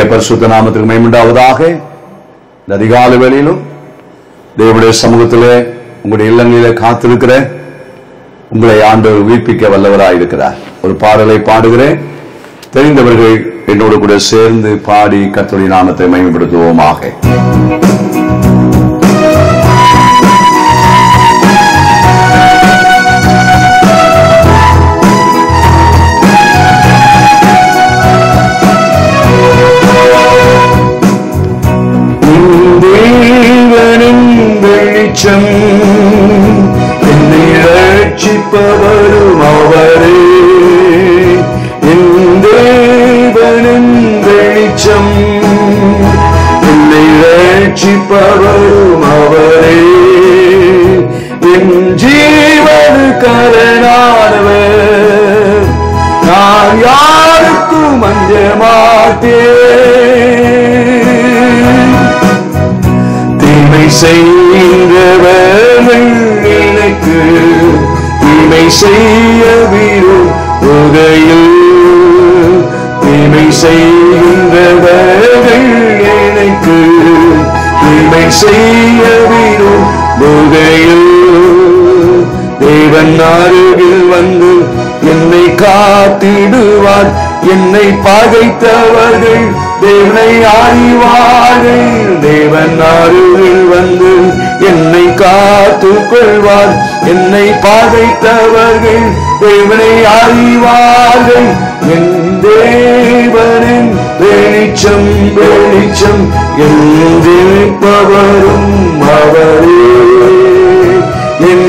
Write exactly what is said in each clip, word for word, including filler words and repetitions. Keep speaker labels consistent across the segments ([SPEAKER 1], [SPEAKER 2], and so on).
[SPEAKER 1] பரிசுத்த நாமத்திற்கு மகிமை உண்டாவதாக. இந்த அதிகாலை வேளையிலும் தேவனுடைய சமூகத்திலே உங்களுடைய இல்லங்களிலே காத்திருக்கிற உங்களை ஆண்டவர் உயிர்ப்பிக்க வல்லவராயிருக்கிறார். ஒரு பாடலை பாடுகிறேன். தெரிந்தவர்கள் என்னோடு கூட சேர்ந்து பாடி கர்த்தருடைய நாமத்தை மகிமைப்படுத்துவோமாக. வெளிச்சம் என்னை ரட்சிப்பவரும் அவரே, என் தேவனின் வெளிச்சம் என்னை ரட்சிப்பவரும் அவரே, என் ஜீவனுக்கரணானவர், நான் யாருக்கும் அஞ்ச மாட்டேன். தீமை செய்கிறவர்கள் எனக்கு தீமை செய்ய விரும்புகையில், தீமை செய்கின்றவர்கள் எனக்கு தீமை செய்ய விரும்புகையில், தேவன் அருகில் வந்து என்னை காத்திடுவார். என்னை பகைத்தவர்கள் தேவனை அறிவார்கள். தேவன் அருகில் வந்து என்னை காத்துக் கொள்வார். என்னை பகைத்தவர்கள் தேவனை அறிவார்கள். என் தேவனின் வெளிச்சம் வெளிச்சம் என்றிருப்பவரும் அவரே, என்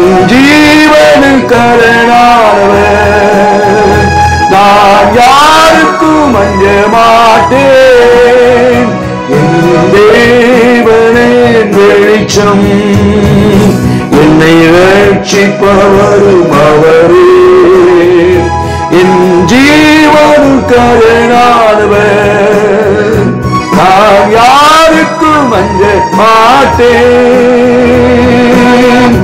[SPEAKER 1] ஜீவனுக்கரணானவர், நான் யாருக்கும் அஞ்ச மாட்டேன். என் தேவனின் வெளிச்சம் என்னை ரட்சிப்பவரும் அவரே, என் ஜீவனுக்கரணானவர், நான் யாருக்கும் அஞ்ச மாட்டேன்.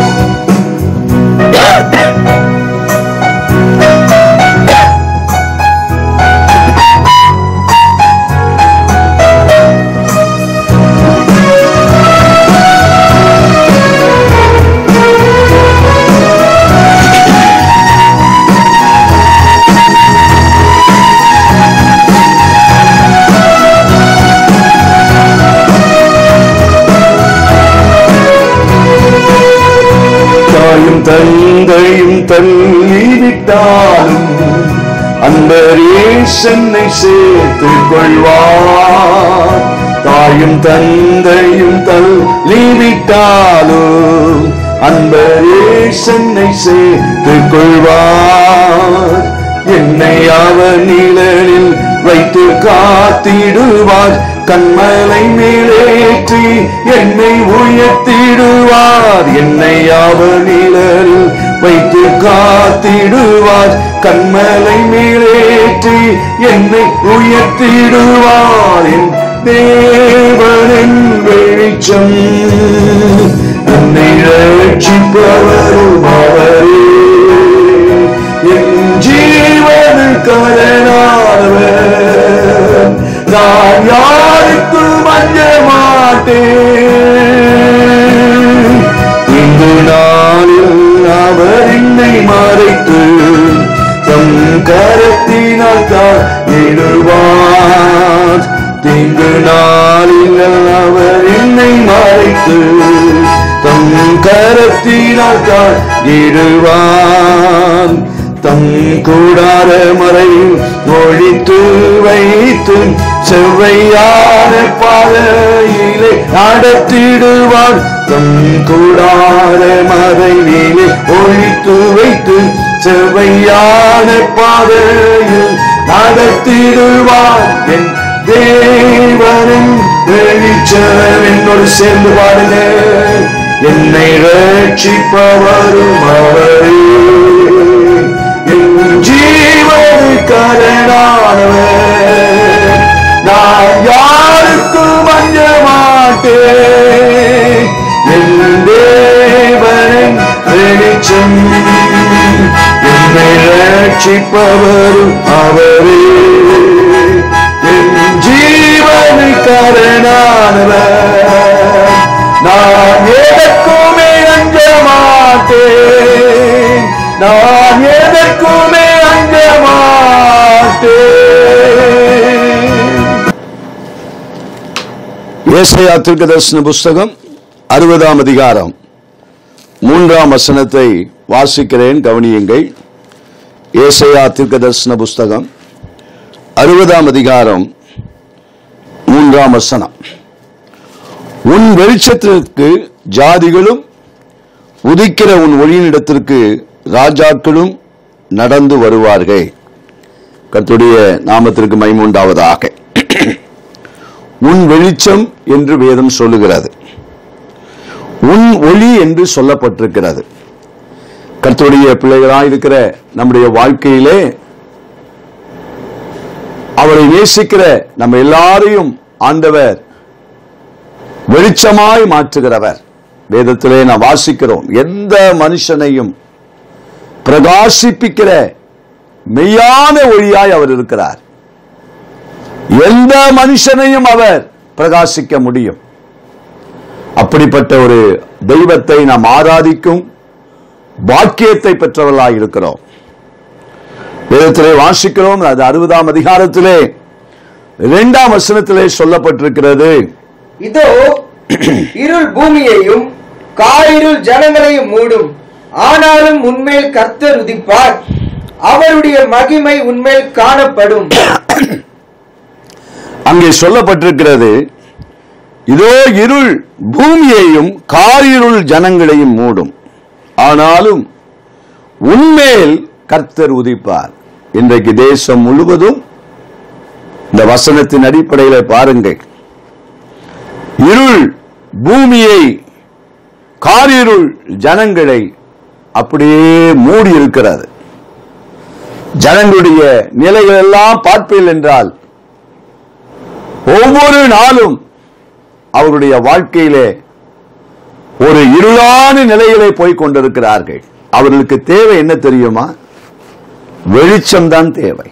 [SPEAKER 1] தந்தையும் தள்ளிவிட்டாலும் அன்பரே என்னை சேர்த்துக் கொள்வார். தாயும் தந்தையும் தள்ளிவிட்டாலும் அன்பரே என்னை சேர்த்துக் கொள்வார். என்னை அவர் நிழலில் வைத்து காத்திடுவார். கண்மலை மேலேற்றி என்னை உயர்த்திடுவார். என்னை அவர் நிழலில் வைத்து காத்திடுவார். கண்மலை மேலேற்றி என்னை உயர்த்திடுவார். என் தேவனின் வெளிச்சம் என்னை ரட்சிப்பவரும் அவரே, என் ஜீவனுக்கரணானவர், நான் யாருக்கும் அஞ்ச மாட்டேன். இங்கு நாளில் அவர் என்னை மறைத்து தம் கரத்தினால் தாங்கிடுவார். தீங்கு நாளில் அவர் என்னை மறைத்து தம் கரத்தினால் தாங்கிடுவார். தம் கூடார மறையில் ஒழித்து வைத்து செவ்வையான பாதையிலே நடத்திடுவார். தம் கூடார மறைவிலே ஒழித்து வைத்து செவ்வையான பாதையில் நடத்திடுவார். என் தேவனின் வெளிச்சம் என்னோடு சேர்ந்து பாடுங்க. என்னை ரட்சிப்பவரும் அவரே, என் ஜீவனுக்கரணானவர், நான் யாருக்கும் அஞ்ச மாட்டேன். என் தேவனின் வெளிச்சம் என்னை ரட்சிப்பவரும் அவரே, என் ஜீவன் சரணானவர். நான் எதற்குமே அஞ்ச மாட்டேன், நான் எதற்குமே அஞ்ச மாட்டேன். ஏசாயா தீர்க்கதரிசன புஸ்தகம் அறுபதாம் அதிகாரம் மூன்றாம் வசனத்தை வாசிக்கிறேன், கவனியுங்கள். ஏசாயா தீர்க்கதரிசன புஸ்தகம் அறுபதாம் அதிகாரம் மூன்றாம் வசனம். உன் வெளிச்சத்திற்கு ஜாதிகளும் உதிக்கிற உன் ஒளியினிடத்திற்கு ராஜாக்களும் நடந்து வருவார்கள். கர்த்தருடைய நாமத்திற்கு மகிமை உண்டாவதாக. உன் வெளிச்சம் என்று வேதம் சொல்லுகிறது, உன் ஒளி என்று சொல்லப்பட்டிருக்கிறது. கர்த்தருடைய பிள்ளைகளாய் இருக்கிற நம்முடைய வாழ்க்கையிலே அவரை நேசிக்கிற நம்ம எல்லாரையும் ஆண்டவர் வெளிச்சமாய் மாற்றுகிறவர். வேதத்திலே நாம் வாசிக்கிறோம், எந்த மனுஷனையும் பிரகாசிப்பிக்கிற மெய்யான ஒளியாய் அவர் இருக்கிறார். எந்த மனுஷனையும் அவர் பிரகாசிக்க முடியும். அப்படிப்பட்ட ஒரு தெய்வத்தை நாம் ஆராதிக்கும் பாக்கியத்தை பெற்றவர்களாய் இருக்கிறோம். வேதத்திலே வாசிக்கிறோம், அது அறுபதாம் அதிகாரத்திலே இரண்டாம் வசனத்திலே சொல்லப்பட்டிருக்கிறது.
[SPEAKER 2] இதோ இருள் பூமியையும் காரிருள் ஜனங்களையும் மூடும், ஆனாலும் உன்மேல் கர்த்தர் உதிப்பார், அவருடைய மகிமை உன்மேல் காணப்படும்.
[SPEAKER 1] அங்கே சொல்லப்பட்டிருக்கிறது, இதோ இருள் பூமியையும் காரிருள் ஜனங்களையும் மூடும், ஆனாலும் உன்மேல் கர்த்தர் உதிப்பார். இன்றைக்கு தேசம் முழுவதும் இந்த வசனத்தின் அடிப்படையில் பாருங்கள், இருள் பூமியை காரிருள் ஜனங்களை அப்படியே மூடி இருக்கிறது. ஜனங்களுடைய நிலைகள் எல்லாம் பார்ப்பீர்கள் என்றால் ஒவ்வொரு நாளும் அவருடைய வாழ்க்கையிலே ஒரு இருளான நிலையிலே போய் கொண்டிருக்கிறார்கள். அவர்களுக்கு தேவை என்ன தெரியுமா? வெளிச்சம்தான் தேவை.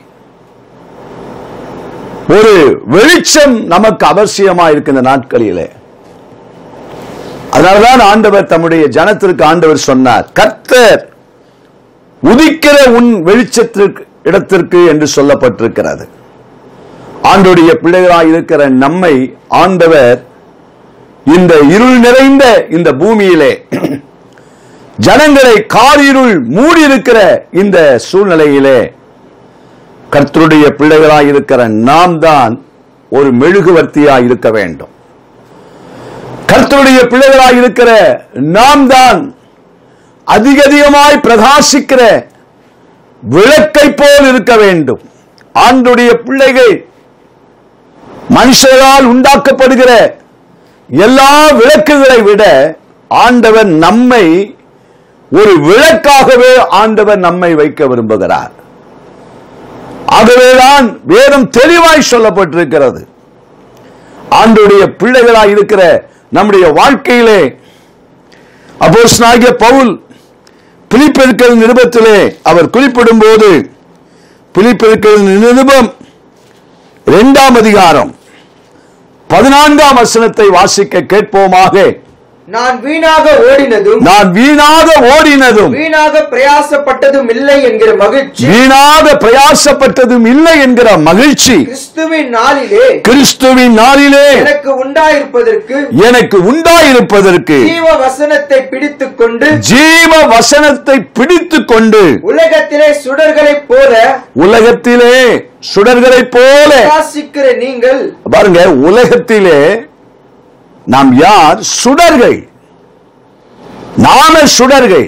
[SPEAKER 1] ஒரு வெளிச்சம் நமக்கு அவசியமா இருக்கின்ற நாட்களிலே. அதனால்தான் ஆண்டவர் தம்முடைய ஜனத்திற்கு ஆண்டவர் சொன்னார், கர்த்தர் உதிக்கிற உன் வெளிச்சத்திற்கு இடத்திற்கு என்று சொல்லப்பட்டிருக்கிறது. ஆண்டவருடைய பிள்ளைகளாய் இருக்கிற நம்மை ஆண்டவர் இந்த இருள் நிறைந்த இந்த பூமியிலே ஜனங்களை காரிருள் மூடி இருக்கிற இந்த சூழ்நிலையிலே கர்த்தருடைய பிள்ளைகளாய் இருக்கிற நாம் தான் ஒரு மெழுகுவர்த்தியாய் இருக்க வேண்டும். கர்த்தருடைய பிள்ளைகளாய் இருக்கிற நாம் தான் அதிக அதிகமாய் பிரகாசிக்கிற விளக்கை போல் இருக்க வேண்டும். ஆண்டவருடைய பிள்ளைகள் மனுஷரால் உண்டாக்கப்படுகிற எல்லா விளக்குகளை விட ஆண்டவர் நம்மை ஒரு விளக்காகவே ஆண்டவர் நம்மை வைக்க விரும்புகிறார். ஆகவேதான் வேதம் தெளிவாய் சொல்லப்பட்டிருக்கிறது, ஆண்டவருடைய பிள்ளைகளாய் இருக்கிற நம்முடைய வாழ்க்கையிலே அப்போஸ்தலனாகிய பவுல் பிலிப்பியர் நிருபத்திலே அவர் குறிப்பிடும் போது, பிலிப்பியர் நிருபம் இரண்டாம் அதிகாரம் பதினான்காம் வசனத்தை வாசிக்க கேட்போமாக.
[SPEAKER 2] நான் வீணாக ஓடினதும்
[SPEAKER 1] நான் வீணாக ஓடினதும்
[SPEAKER 2] வீணாக பிரயாசப்பட்டதும் இல்லை என்கிற மகிழ்ச்சி
[SPEAKER 1] வீணாக பிரயாசப்பட்டதும் இல்லை என்கிற மகிழ்ச்சி
[SPEAKER 2] கிறிஸ்துவின் நாளிலே
[SPEAKER 1] கிறிஸ்துவின் நாளிலே
[SPEAKER 2] எனக்கு உண்டாயிருப்பதற்கு
[SPEAKER 1] எனக்கு உண்டாயிருப்பதற்கு
[SPEAKER 2] ஜீவ வசனத்தை பிடித்துக் கொண்டு
[SPEAKER 1] ஜீவ வசனத்தை பிடித்துக் கொண்டு
[SPEAKER 2] உலகத்திலே சுடர்களைப் போல
[SPEAKER 1] உலகத்திலே சுடர்களைப் போல
[SPEAKER 2] பிரகாசிக்கிற நீங்கள்.
[SPEAKER 1] பாருங்க, உலகத்திலே நாம் யார்? சுடர்கள். நாம சுடர்கள்.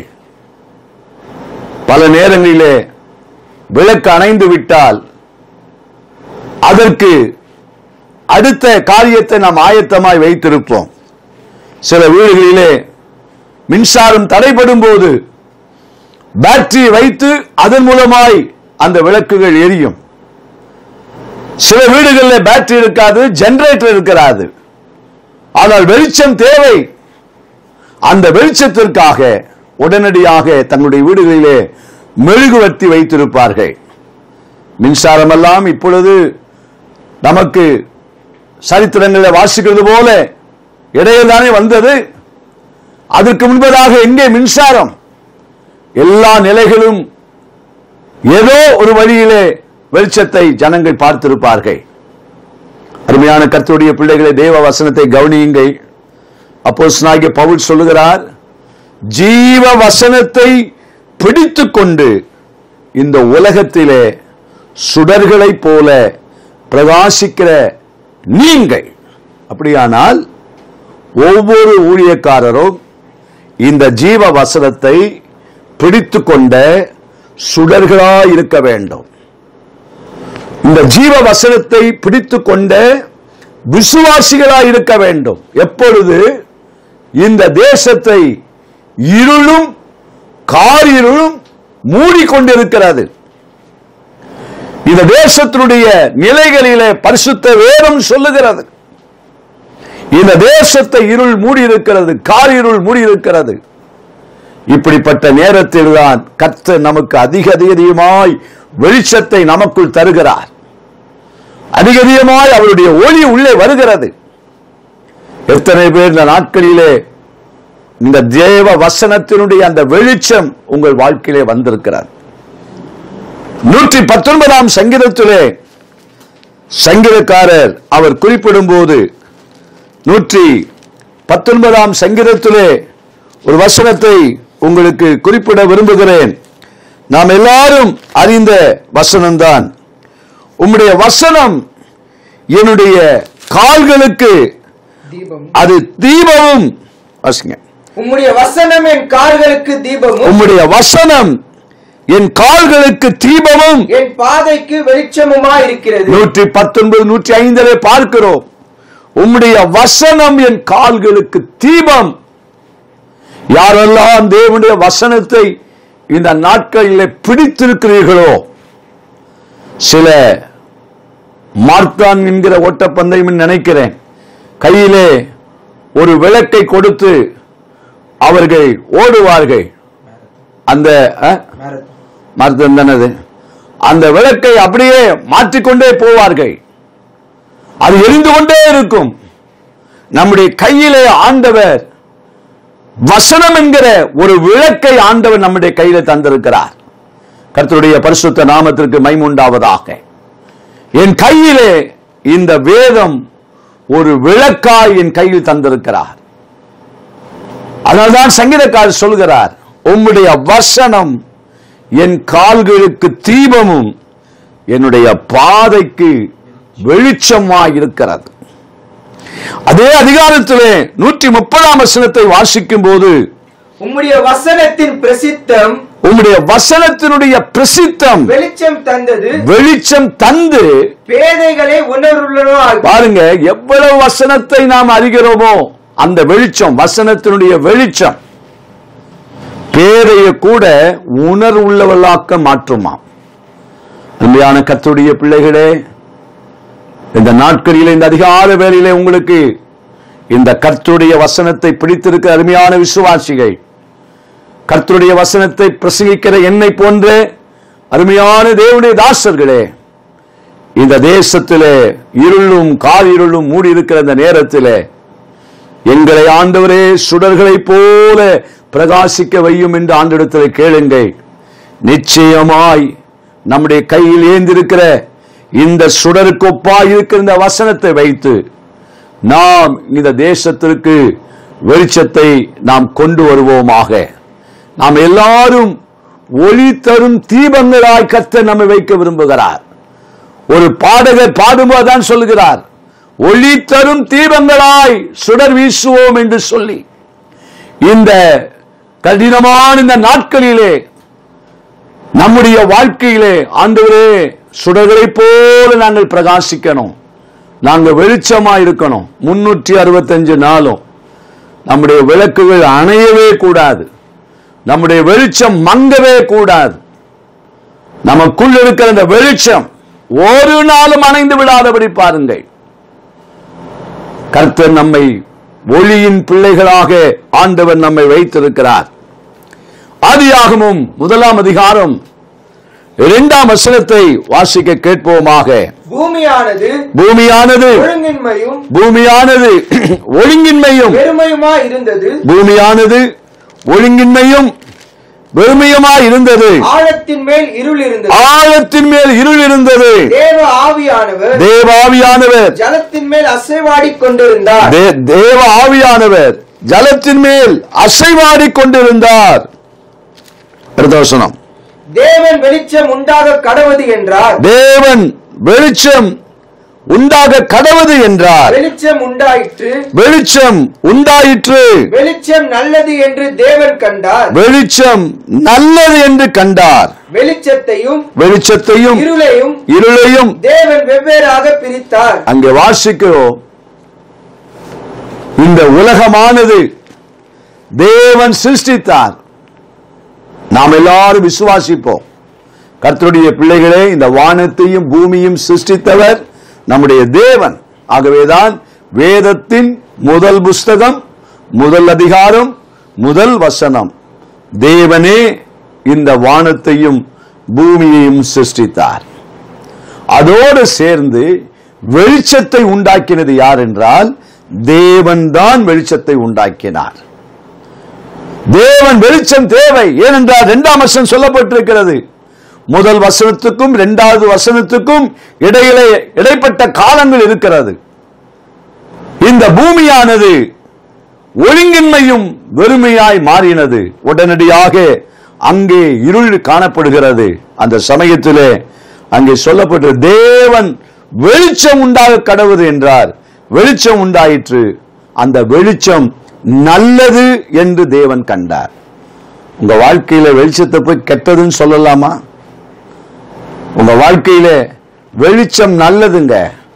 [SPEAKER 1] பல நேரங்களிலே விளக்கு அணைந்து விட்டால் அதற்கு அடுத்த காரியத்தை நாம் ஆயத்தமாய் வைத்திருப்போம். சில வீடுகளிலே மின்சாரம் தடைபடும் போது பேட்டரி வைத்து அதன் மூலமாய் அந்த விளக்குகள் எரியும். சில வீடுகளில் பேட்டரி இருக்காது, ஜெனரேட்டர் இருக்கிறாது. ஆனால் வெளிச்சம் தேவை. அந்த வெளிச்சத்திற்காக உடனடியாக தங்களுடைய வீடுகளிலே மெழுகுவர்த்தி வைத்திருப்பார்கள். மின்சாரம் எல்லாம் இப்பொழுது நமக்கு சரித்திரங்களை வாசிக்கிறது போல இடையில்தானே வந்தது. அதற்கு முன்பதாக எங்கே மின்சாரம்? எல்லா நிலைகளும் ஏதோ ஒரு வழியிலே வெளிச்சத்தை ஜனங்கள் பார்த்திருப்பார்கள். அருமையான கர்த்தருடைய பிள்ளைகளை, தேவ வசனத்தை கவனியுங்கள். அப்போஸ்தலனாகிய பவுல் சொல்லுகிறார், ஜீவ வசனத்தை பிடித்துக் கொண்டு இந்த உலகத்திலே சுடர்களைப் போல பிரகாசிக்கிற நீங்கள். அப்படியானால் ஒவ்வொரு ஊழியக்காரரும் இந்த ஜீவ வசனத்தை பிடித்துக் கொண்ட சுடர்களாய் இருக்க வேண்டும். இந்த ஜீவ வசனத்தை பிடித்துக் கொண்ட விசுவாசிகளாய் இருக்க வேண்டும். எப்பொழுது இந்த தேசத்தை இருளும் காரிருளும் மூடிக்கொண்டிருக்கிறது, இந்த தேசத்தினுடைய நிலைகளிலே பரிசுத்த வேதம் சொல்லுகிறது, இந்த தேசத்தை இருள் மூடி இருக்கிறது, காரிருள் மூடி இருக்கிறது. இப்படிப்பட்ட நேரத்தில் தான் கர்த்தர் நமக்கு அதிக அதிகமாய் வெளிச்சத்தை நமக்குள் தருகிறார். அதிக அதிகமாய் அவருடைய ஒளி உள்ளே வருகிறது. எத்தனை பேர் இந்த நாட்களிலே இந்த தேவ வசனத்தினுடைய அந்த வெளிச்சம் உங்கள் வாழ்க்கையிலே வந்திருக்கிறார். நூற்றி பத்தொன்பதாம் சங்கீதத்திலே சங்கீதக்காரர் அவர் குறிப்பிடும் போது நூற்றி பத்தொன்பதாம் சங்கீதத்திலே ஒரு வசனத்தை உங்களுக்கு குறிப்பிட விரும்புகிறேன். நாம் எல்லாரும் அறிந்த வசனம்தான். உம்முடைய வசனம் என்னுடைய கால்களுக்கு அது தீபமும்,
[SPEAKER 2] உம்முடைய வசனம் என் கால்களுக்கு தீபமும்,
[SPEAKER 1] உம்முடைய வசனம் என் கால்களுக்கு தீபமும்
[SPEAKER 2] என் பாதைக்கு வெளிச்சமுமாய் இருக்கிறது.
[SPEAKER 1] நூற்றி பத்தொன்பது நூற்றி ஐந்திலே பார்க்கிறோம், உம்முடைய வசனம் என் கால்களுக்கு தீபம். யாரெல்லாம் தேவனுடைய வசனத்தை இந்த நாட்களிலே பிடித்திருக்கிறீர்களோ, சில மார்க்கான் என்கிற ஓட்டப்பந்தயம் நினைக்கிறேன், கையிலே ஒரு விளக்கை கொடுத்து அவர்கள் ஓடுவார்கள். அந்த மார்க்கம் தானது, அந்த விளக்கை அப்படியே மாற்றிக்கொண்டே போவார்கள், அது எரிந்து கொண்டே இருக்கும். நம்முடைய கையிலே ஆண்டவர் வசனம் என்கிற ஒரு விளக்கை ஆண்டவர் நம்முடைய கையில தந்திருக்கிறார். கர்த்தருடைய பரிசுத்த நாமத்திற்கு மகிமை உண்டாவதாக. என் கையிலே இந்த வேதம் ஒரு விளக்காய் என் கையில் தந்திருக்கிறார். அதனால்தான் சங்கீதக்காரர் சொல்கிறார், உம்முடைய வசனம் என் கால்களுக்கு தீபமும் என்னுடைய பாதைக்கு வெளிச்சமாய் இருக்கிறது. அதே அதிகாரத்திலே நூற்றி முப்பதாம் வசனத்தை வாசிக்கும் போது,
[SPEAKER 2] உம்முடைய வசனத்தின் பிரசித்தம்,
[SPEAKER 1] உம்முடைய வசனத்தினுடைய பிரசித்தம்
[SPEAKER 2] வெளிச்சம் தந்தது,
[SPEAKER 1] வெளிச்சம் தந்து
[SPEAKER 2] பேதைகளை உணர்வுள்ளவர்களாக.
[SPEAKER 1] பாருங்க, எவ்வளவு வசனத்தை நாம் அறிகிறோமோ அந்த வெளிச்சம், வசனத்தினுடைய வெளிச்சம் பேதையை கூட உணர்வுள்ளவர்களாக்க மாற்றுமாம். அன்பான கர்த்தருடைய பிள்ளைகளே, இந்த நாட்களிலே இந்த அதிகார வேளையிலே உங்களுக்கு இந்த கர்த்தருடைய வசனத்தை பிடித்திருக்கிற அருமையான விசுவாசிகள், கர்த்தருடைய வசனத்தை பிரசங்கிக்கிற என்னை போன்ற அருமையான தேவனுடைய தாசர்களே, இந்த தேசத்திலே இருளும் காரிருளும் மூடி இருக்கிற இந்த நேரத்திலே எங்களை ஆண்டவரே சுடர்களை போல பிரகாசிக்க வையும் என்று ஆண்டவரிடத்தில் கேளுங்கள். நிச்சயமாய் நம்முடைய கையில் ஏந்திருக்கிற இந்த சுடருக்கு ஒப்பாய் இருக்கிற இந்த வசனத்தை வைத்து நாம் இந்த தேசத்திற்கு வெளிச்சத்தை நாம் கொண்டு வருவோமாக. நாம் எல்லாரும் ஒளி தரும் தீபங்களாய் கர்த்தர் நம்மை வைக்க விரும்புகிறார். ஒரு பாடகர் பாடும்போதுதான் சொல்லுகிறார், ஒளி தரும் தீபங்களாய் சுடர் வீசுவோம் என்று சொல்லி. இந்த கடினமான இந்த நாட்களிலே நம்முடைய வாழ்க்கையிலே ஆண்டவரே சுடர்களை போல நாங்கள் பிரகாசிக்கணும், நாங்கள் வெளிச்சமா இருக்கணும். முன்னூற்றி அறுபத்தி அஞ்சு நாளும் நம்முடைய விளக்குகள் அணையவே கூடாது, நம்முடைய வெளிச்சம் மங்கவே கூடாது. நமக்குள் இருக்கிற அந்த வெளிச்சம் ஒரு நாளும் அணைந்து விடாதபடி பாருங்கள். கர்த்தர் நம்மை ஒளியின் பிள்ளைகளாக ஆண்டவர் நம்மை வைத்திருக்கிறார். ஆதியாகமம் முதலாம் அதிகாரம் இரண்டாம் வசனத்தை வாசிக்க கேட்போமாக.
[SPEAKER 2] பூமியானது
[SPEAKER 1] பூமியானது
[SPEAKER 2] ஒழுங்கின்மையும்
[SPEAKER 1] பூமியானது ஒழுங்கின்மையும்
[SPEAKER 2] பெருமையுமா இருந்தது.
[SPEAKER 1] பூமியானது ஒழுங்கின்மையும் வெறுமையுமா இருந்தது.
[SPEAKER 2] ஆழத்தின் மேல் இருள் இருந்தது.
[SPEAKER 1] ஆழத்தின் மேல் இருள் இருந்தது.
[SPEAKER 2] தேவ ஆவியானவர்
[SPEAKER 1] தேவ ஆவியானவர்
[SPEAKER 2] ஜலத்தின் மேல் அசைவாடிக் கொண்டிருந்தார்.
[SPEAKER 1] தே- தேவ ஆவியானவர் ஜலத்தின் மேல் அசைவாடிக் கொண்டிருந்தார். அடுத்த வசனம்.
[SPEAKER 2] தேவன் வெளிச்சம் உண்டாக கடவது என்றார்.
[SPEAKER 1] தேவன் வெளிச்சம் உண்டாக கடவது என்றார்.
[SPEAKER 2] வெளிச்சம் உண்டாயிற்று.
[SPEAKER 1] வெளிச்சம் உண்டாயிற்று.
[SPEAKER 2] வெளிச்சம் நல்லது என்று தேவன் கண்டார்.
[SPEAKER 1] வெளிச்சம் நல்லது என்று கண்டார்.
[SPEAKER 2] வெளிச்சத்தையும்
[SPEAKER 1] வெளிச்சத்தையும்
[SPEAKER 2] இருளையும்
[SPEAKER 1] இருளையும்
[SPEAKER 2] தேவன் வெவ்வேறாக பிரித்தார்.
[SPEAKER 1] அங்கே வாசிக்கிறோம். இந்த உலகமானது தேவன் சிருஷ்டித்தார். நாம் எல்லாரும் விசுவாசிப்போம். கர்த்தருடைய பிள்ளைகளே, இந்த வானத்தையும் பூமியும் சிருஷ்டித்தவர் நம்முடைய தேவன். ஆகவேதான் வேதத்தின் முதல் புஸ்தகம், முதல் அதிகாரம், முதல் வசனம், தேவனே இந்த வானத்தையும் பூமியையும் சிருஷ்டித்தார். அதோடு சேர்ந்து வெளிச்சத்தை உண்டாக்கினது யார் என்றால் தேவன் தான் வெளிச்சத்தை உண்டாக்கினார். தேவன் வெளிச்சம் தேவை. ஏனென்றால் இரண்டாம் வசனம் சொல்லப்பட்டிருக்கிறது. முதல் வசனத்துக்கும் இரண்டாவது வசனத்துக்கும் இடையிலே இடைப்பட்ட காலங்கள் இருக்கிறது. இந்த பூமியானது ஒழுங்கின்மையும் வெறுமையாய் மாறினது. உடனடியாக அங்கே இருள் காணப்படுகிறது. அந்த சமயத்திலே அங்கே சொல்லப்பட்டு தேவன் வெளிச்சம் உண்டாக கடவுது என்றார். வெளிச்சம் உண்டாயிற்று. அந்த வெளிச்சம் நல்லது என்று தேவன் கண்டார். உங்க வாழ்க்கையில வெளிச்சத்தை போய் கெட்டதுன்னு சொல்லலாமா? உங்க வாழ்க்கையில வெளிச்சம் நல்லதுங்க.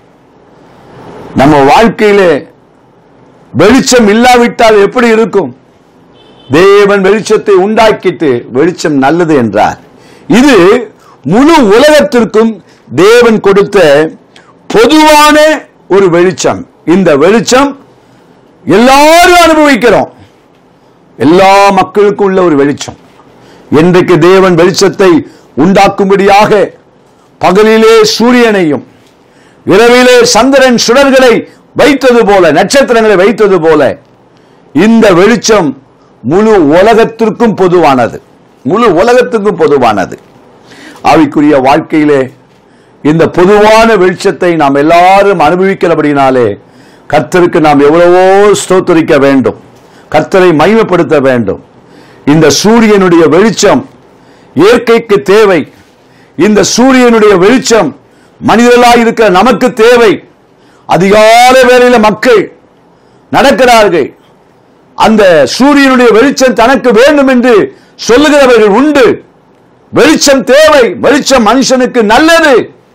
[SPEAKER 1] நம்ம வாழ்க்கையில வெளிச்சம் இல்லாவிட்டால் எப்படி இருக்கும்? தேவன் வெளிச்சத்தை உண்டாக்கிட்டு வெளிச்சம் நல்லது என்றார். இது முழு உலகத்திற்கும் தேவன் கொடுத்த பொதுவான ஒரு வெளிச்சம். இந்த வெளிச்சம் எல்லாரும் அனுபவிக்கிறோம். எல்லா மக்களுக்கும் உள்ள ஒரு வெளிச்சம். இன்றைக்கு தேவன் வெளிச்சத்தை உண்டாக்கும்படியாக பகலிலே சூரியனையும் இரவிலே சந்திரன் சுடர்களை வைத்தது போல, நட்சத்திரங்களை வைத்தது போல இந்த வெளிச்சம் முழு உலகத்திற்கும் பொதுவானது. முழு உலகத்திற்கும் பொதுவானது. ஆவிக்குரிய வாழ்க்கையிலே இந்த பொதுவான வெளிச்சத்தை நாம் எல்லாரும் அனுபவிக்கிறபடினாலே கர்த்தருக்கு நாம் எவ்வளவோ ஸ்தோத்திரிக்க வேண்டும். கர்த்தரை மகிமைப்படுத்த வேண்டும். இந்த சூரியனுடைய வெளிச்சம் இயற்கைக்கு தேவை. இந்த சூரியனுடைய வெளிச்சம் மனிதர்களாய் இருக்கிற நமக்கு தேவை. அதிகாலை வேளையில மக்கள் நடக்கிறார்கள். அந்த சூரியனுடைய வெளிச்சம் தனக்கு வேண்டும் என்று சொல்லுகிறவர்கள் உண்டு. வெளிச்சம் தேவை. வெளிச்சம் மனுஷனுக்கு நல்லது.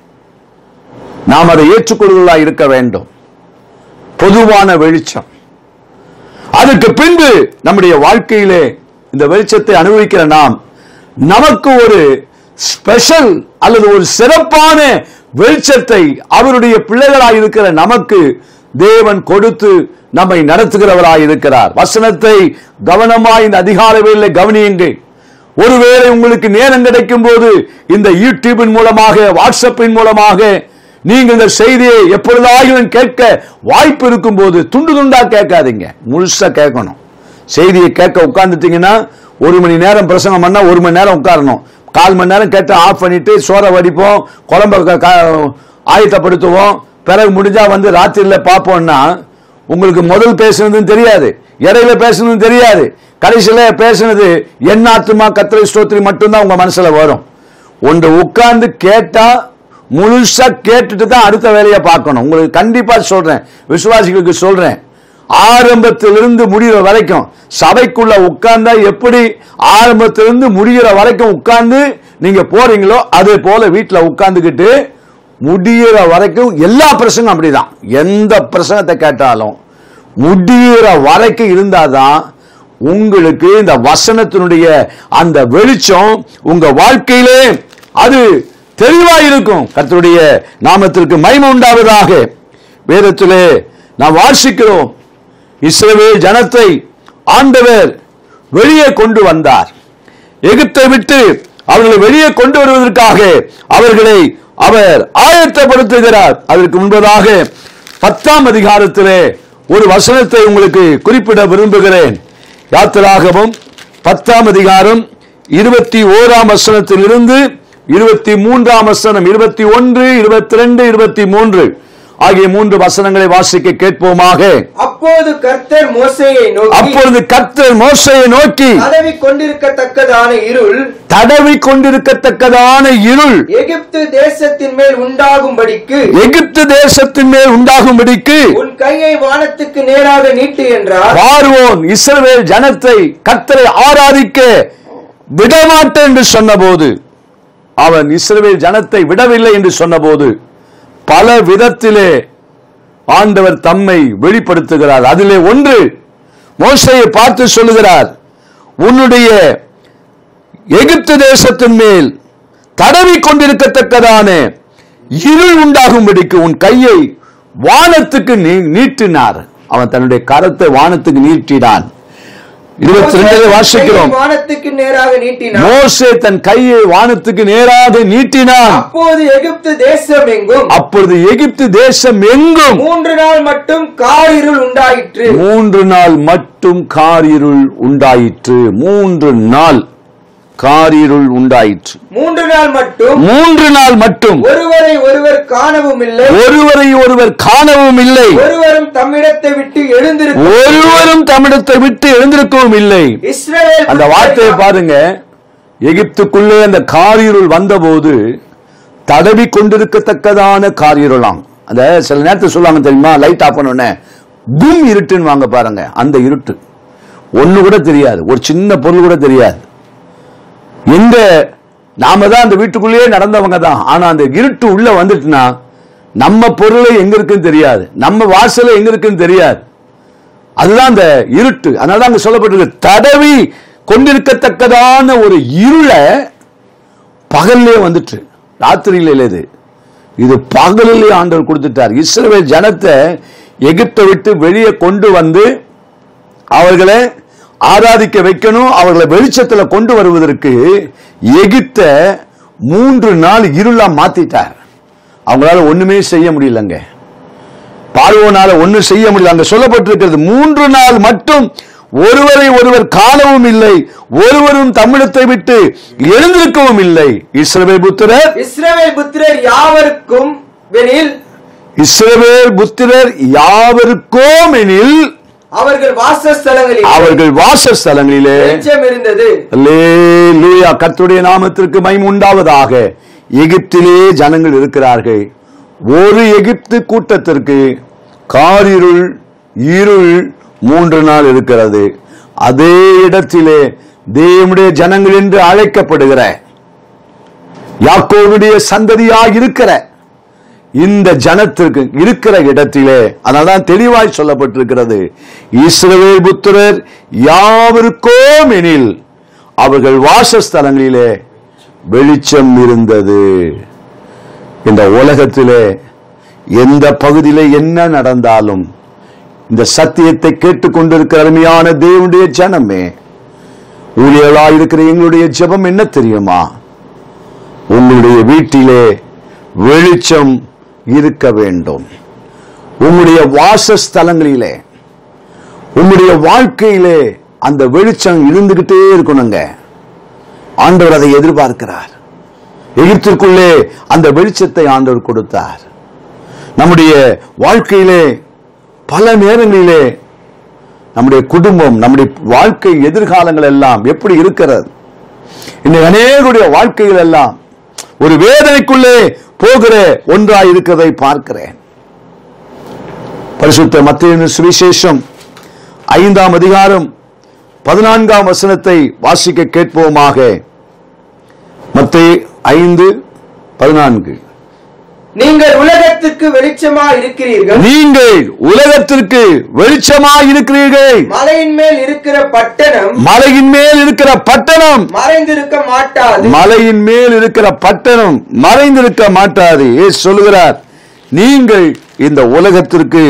[SPEAKER 1] நாம் அதை ஏற்றுக்கொள்வதாக இருக்க வேண்டும். பொதுவான வெளிச்சம். அதற்கு பின்பு நம்முடைய வாழ்க்கையிலே இந்த வெளிச்சத்தை அனுபவிக்கிற நாம் நமக்கு ஒரு ஸ்பெஷல் அல்லது ஒரு சிறப்பான வெளிச்சத்தை அவருடைய பிள்ளைகளாய் இருக்கிற நமக்கு தேவன் கொடுத்து நம்மை நடத்துகிறவராய் இருக்கிறார். வசனத்தை கவனமாய் இந்த அதிகாலை வேளையிலே கவனியுங்கள். ஒருவேளை உங்களுக்கு நேரம் கிடைக்கும் போது இந்த யூடியூபின் மூலமாக, வாட்ஸ்அப்பின் மூலமாக நீங்கள் இந்த செய்தியை எப்பொழுதாயும் கேட்க வாய்ப்பு இருக்கும் போது துண்டு துண்டா கேட்காதீங்க, முழுசா கேட்கணும். செய்தியை கேட்க உட்கார்ந்துட்டீங்கன்னா ஒரு மணி நேரம் பிரசங்கம் பண்ணா ஒரு மணி நேரம் உட்காரணும். கால் மணி நேரம் கேட்டு ஆஃப் பண்ணிட்டு சோறை வடிப்போம், குழம்பு ஆயத்தப்படுத்துவோம், பிறகு முடிஞ்சா வந்து ராத்திரியில பார்ப்போம்னா உங்களுக்கு முதல் பேசுனதும் தெரியாது, இடையில பேசுனதும் தெரியாது, கடைசியில பேசுனது என் ஆத்துமா கர்த்தரை ஸ்தோத்திரி மட்டும்தான் உங்க மனசுல வரும். ஒன்று உட்கார்ந்து கேட்டா முழுசா கேட்டுட்டு தான் அடுத்த வேலையை பார்க்கணும். உங்களுக்கு கண்டிப்பா சொல்றேன், விசுவாசிகளுக்கு சொல்றேன், ஆரம்பத்திலிருந்து முடிகிற வரைக்கும் சபைக்குள்ள உட்கார்ந்தா எப்படி ஆரம்பத்திலிருந்து முடிகிற வரைக்கும் உட்கார்ந்து நீங்க போறீங்களோ அதே போல வீட்டுல உட்கார்ந்துக்கிட்டு முடிகிற வரைக்கும் எல்லா பிரசங்கம் அப்படிதான். எந்த பிரசங்கத்தை கேட்டாலும் முடிகிற வரைக்கும் இருந்தாதான் உங்களுக்கு இந்த வசனத்தினுடைய அந்த வெளிச்சம் உங்க வாழ்க்கையிலே அது தெளிவா இருக்கும். கர்த்தருடைய நாமத்திற்கு மகிமை உண்டாவதாக. வேதத்திலே நாம் வாசிக்கிறோம், இஸ்ரவேல் ஜனத்தை ஆண்டவர் வெளியே கொண்டு வந்தார். எகிப்தை விட்டு அவர்களை வெளியே கொண்டு வருவதற்காக அவர்களை அவர் ஆயத்தப்படுத்துகிறார். அதற்கு முன்பதாக பத்தாம் அதிகாரத்திலே ஒரு வசனத்தை உங்களுக்கு குறிப்பிட விரும்புகிறேன். யாத்திராகமம் பத்தாம் அதிகாரம் இருபத்தி ஓராம் வசனத்தில் இருந்து இருபத்தி மூன்றாம் வசனம், இருபத்தி ஒன்று, இருபத்தி ரெண்டு, இருபத்தி மூன்று ஆகிய மூன்று வசனங்களை வாசிக்க கேட்போமாக.
[SPEAKER 2] அப்போது கர்த்தர் மோசேயை நோக்கி
[SPEAKER 1] அப்பொழுது கர்த்தர் மோசேயை நோக்கி
[SPEAKER 2] தடவி கொண்டிருக்கத்தக்கதான இருள்
[SPEAKER 1] தடவி கொண்டிருக்கத்தக்கதான இருள்
[SPEAKER 2] எகிப்து தேசத்தின் மேல் உண்டாகும்படிக்கு
[SPEAKER 1] எகிப்து தேசத்தின் மேல் உண்டாகும்படிக்கு
[SPEAKER 2] உன் கையை வானத்துக்கு நேராக நீட்டு என்றார்.
[SPEAKER 1] பார்வோன் இஸ்ரவேல் ஜனத்தை கர்த்தரை ஆராதிக்க விடமாட்டேன் என்று சொன்னபோது, அவன் இஸ்ரவேல் ஜனத்தை விடவில்லை என்று சொன்னபோது பல விதத்திலே ஆண்டவர் தம்மை வெளிப்படுத்துகிறார். அதிலே ஒன்று, மோசேயை பார்த்து சொல்லுகிறார், உன்னுடைய எகிப்து தேசத்தின் மேல் தடவி கொண்டிருக்கத்தக்கதான இருள் உண்டாகும்படிக்கு உன் கையை வானத்துக்கு நீட்டினார். அவன் தன்னுடைய கரத்தை வானத்துக்கு நீட்டினான். இருபத்தி ரெண்டு வாசிக்கிறோம்.
[SPEAKER 2] வானத்துக்கு நேராக நீட்டினார்.
[SPEAKER 1] மோசே தன் கையை வானத்துக்கு நேராக நீட்டினான்.
[SPEAKER 2] அப்போது எகிப்து தேசம் எங்கும்
[SPEAKER 1] அப்பொழுது எகிப்து தேசம் எங்கும்
[SPEAKER 2] மூன்று நாள் மட்டும் காரிருள் உண்டாயிற்று.
[SPEAKER 1] மூன்று நாள் மட்டும் காரிருள் உண்டாயிற்று. மூன்று நாள் காரிருள் உண்டாயிற்று.
[SPEAKER 2] மூன்று நாள் மட்டும்
[SPEAKER 1] மூன்று நாள் மட்டும்
[SPEAKER 2] ஒருவரை ஒருவர் காணவும் இல்லை.
[SPEAKER 1] ஒருவரை ஒருவர் காணவும் இல்லை.
[SPEAKER 2] ஒருவரும் தம்மிடத்தை விட்டு எழுந்திருக்க
[SPEAKER 1] ஒருவரும் தம்மிடத்தை விட்டு எழுந்திருக்கவும் இல்லை.
[SPEAKER 2] இஸ்ரவேல்
[SPEAKER 1] அந்த வார்த்தையை பாருங்க. எகிப்துக்குள்ளே அந்த காரிருள் வந்தபோது தடவி கொண்டிருக்கத்தக்கதான காரிருளாம். அந்த சில நேரத்தில் சொல்லுவாங்க தெரியுமா, லைட் ஆஃப் பண்ண கும் இருட்டுன்னு வாங்க பாருங்க. அந்த இருட்டு ஒண்ணு கூட தெரியாது, ஒரு சின்ன பொருள் கூட தெரியாது. எங்க நாம தான் அந்த வீட்டுக்குள்ளேயே நடந்தவங்க தான். ஆனா அந்த இருட்டு உள்ள வந்துட்டுனா நம்ம பொருளை எங்க இருக்குன்னு தெரியாது, நம்ம வாசல எங்க இருக்குன்னு தெரியாது. அதுதான் அந்த இருட்டு. அதனால அங்க சொல்லப்பட்டிருக்கு, தடவி கொண்டிருக்கத்தக்கதான ஒரு இருளை பகல்லே வந்துட்டு, ராத்திரியில இது இது பகலிலே ஆண்டவர் கொடுத்துட்டார். இஸ்ரவேல் ஜனத்தை எகிப்தை விட்டு வெளியே கொண்டு வந்து அவர்களை ஆராதிக்க வைக்கணும். அவர்களை வெளிச்சத்துல கொண்டு வருவதற்கு எகிப்த மூன்று நாள் இருளா மாத்திட்டார். அவங்களால ஒண்ணுமே செய்ய முடியலங்க. பார்வோனால ஒண்ணு செய்ய முடியல. அங்க சொல்லப்பட்டிருக்கிறது, மூன்று நாள் மட்டும் ஒருவரை ஒருவர் காணவும் இல்லை, ஒருவரும் தமிழத்தை விட்டு எழுந்திருக்கவும் இல்லை. இஸ்ரவேல் புத்திரர்
[SPEAKER 2] இஸ்ரவேல் புத்திரர் யாவருக்கும் எனில்
[SPEAKER 1] இஸ்ரவேல் புத்திரர் யாவருக்கும் எனில்
[SPEAKER 2] அவர்கள் வாசஸ்தலங்களில்
[SPEAKER 1] அவர்கள் வாசஸ்தலங்களிலே
[SPEAKER 2] வெளிச்சம் இருந்தது.
[SPEAKER 1] அல்லேலூயா. கர்த்தருடைய நாமத்திற்கு மகிமை உண்டாவதாக. எகிப்திலே ஜனங்கள் இருக்கிறார்கள். ஒரு எகிப்து கூட்டத்திற்கு காரிருள் இருள் மூன்று நாள் இருக்கிறது. அதே இடத்திலே தேவனுடைய ஜனங்கள் என்று அழைக்கப்படுகிற யாக்கோபுடைய சந்ததியாக இருக்கிற இந்த ஜனத்திற்கு இருக்கிற இடத்திலே, அதனால்தான் தெளிவாய் சொல்லப்பட்டிருக்கிறது, இஸ்ரவேல் புத்திரர் யாவருக்கும் எனில் அவர்கள் வாசஸ்தலங்களிலே வெளிச்சம் இருந்தது. இந்த உலகத்திலே எந்த பகுதியிலே என்ன நடந்தாலும் இந்த சத்தியத்தை கேட்டுக்கொண்டிருக்கிற அருமையான தேவனுடைய ஜனமே, ஊழியர்களாய் இருக்கிற எங்களுடைய ஜெபம் என்ன தெரியுமா? உங்களுடைய வீட்டிலே வெளிச்சம் இருக்க வேண்டும். உங்களுடைய வாசஸ்தலங்களிலே, உங்களுடைய வாழ்க்கையிலே அந்த வெளிச்சம் இருந்துகிட்டே இருக்கணுங்க. ஆண்டவர் அதை எதிர்பார்க்கிறார். எகிப்திற்குள்ளே அந்த வெளிச்சத்தை ஆண்டவர் கொடுத்தார். நம்முடைய வாழ்க்கையிலே பல நேரங்களிலே நம்முடைய குடும்பம், நம்முடைய வாழ்க்கை எதிர்காலங்கள் எல்லாம் எப்படி இருக்கிறது? இன்னைக்கு அநேகருடைய வாழ்க்கைகள் எல்லாம் ஒரு வேதனைக்குள்ளே போகிற ஒன்றாய் இருக்கிறதை பார்க்கிறேன். பரிசுத்த மத்தேயு சுவிசேஷம் ஐந்தாம் அதிகாரம் பதினான்காம் வசனத்தை வாசிக்க கேட்போமாக. மத்தேயு ஐந்து பதினான்கு.
[SPEAKER 2] நீங்கள் உலகத்திற்கு வெளிச்சமாய் இருக்கிறீர்கள்.
[SPEAKER 1] நீங்கள் உலகத்திற்கு வெளிச்சமாய் இருக்கிறீர்கள்.
[SPEAKER 2] மலையின் மேல் இருக்கிற பட்டணம்
[SPEAKER 1] மலையின் மேல் இருக்கிற பட்டணம்
[SPEAKER 2] மறைந்திருக்க மாட்டாது.
[SPEAKER 1] மலையின் மேல் இருக்கிற பட்டணம் மறைந்திருக்க மாட்டாது. இயேசு சொல்லுகிறார், நீங்கள் இந்த உலகத்திற்கு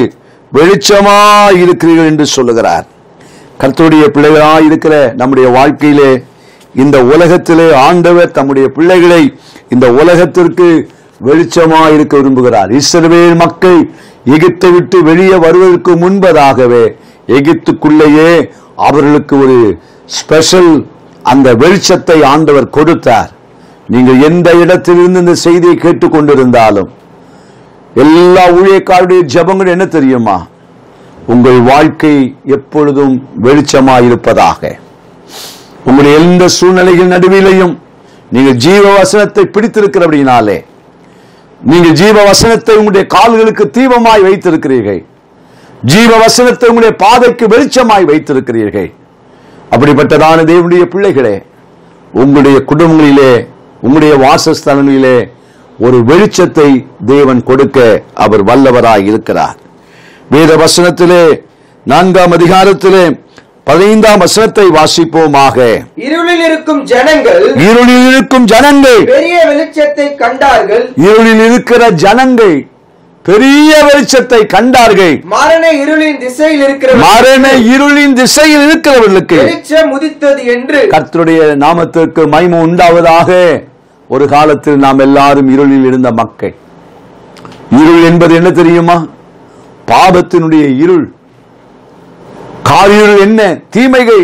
[SPEAKER 1] வெளிச்சமாய் இருக்கிறீர்கள் என்று சொல்லுகிறார். கர்த்தருடைய பிள்ளைகளாய் இருக்கிற நம்முடைய வாழ்க்கையிலே இந்த உலகத்திலே ஆண்டவர் தம்முடைய பிள்ளைகளை இந்த உலகத்திற்கு வெளிச்சமாய் இருக்க விரும்புகிறார். இஸ்ரவேல் மக்கள் எகிப்தை விட்டு வெளியே வருவதற்கு முன்பதாகவே எகிப்துக்குள்ளேயே அவர்களுக்கு ஒரு ஸ்பெஷல் அந்த வெளிச்சத்தை ஆண்டவர் கொடுத்தார். நீங்கள் எந்த இடத்திலிருந்து இந்த செய்தியை கேட்டுக்கொண்டிருந்தாலும் எல்லா ஊழியக்காரருடைய ஜெபங்கள் என்ன தெரியுமா? உங்கள் வாழ்க்கை எப்பொழுதும் வெளிச்சமாயிருப்பதாக. உங்களுடைய எந்த சூழ்நிலைகள் நடுவிலையும் நீங்கள் ஜீவ வசனத்தை பிடித்திருக்கிறபடினாலே, நீங்கள் ஜீவ வசனத்தை உங்களுடைய கால்களுக்கு தீபமாய் வைத்திருக்கிறீர்கள், ஜீவ வசனத்தை உங்களுடைய பாதைக்கு வெளிச்சமாய் வைத்திருக்கிறீர்கள். அப்படிப்பட்டதான தேவனுடைய பிள்ளைகளே, உங்களுடைய குடும்பங்களிலே, உங்களுடைய வாசஸ்தலங்களிலே ஒரு வெளிச்சத்தை தேவன் கொடுக்க அவர் வல்லவராய் இருக்கிறார். வேத வசனத்திலே நான்காம் அதிகாரத்திலே பதினைந்தாம் வசனத்தை வாசிப்போமாக.
[SPEAKER 2] இருளில் இருக்கும் ஜனங்கள்
[SPEAKER 1] இருளில் இருக்கும் ஜனங்கள்
[SPEAKER 2] பெரிய வெளிச்சத்தை கண்டார்கள்.
[SPEAKER 1] இருளில் இருக்கிற ஜனங்கள் பெரிய வெளிச்சத்தை கண்டார்கள்.
[SPEAKER 2] மரண இருளின் திசையில் இருக்கிற
[SPEAKER 1] மரண இருளின் திசையில் இருக்கிறவர்களுக்கு
[SPEAKER 2] வெளிச்சம் உதித்தது என்று
[SPEAKER 1] கர்த்தருடைய நாமத்திற்கு மகிமை உண்டாவதாக. ஒரு காலத்தில் நாம் எல்லாரும் இருளில் இருந்த மக்கள். இருள் என்பது என்ன தெரியுமா? பாவத்தினுடைய இருள். காரிருள் என்ன? தீமைகள்.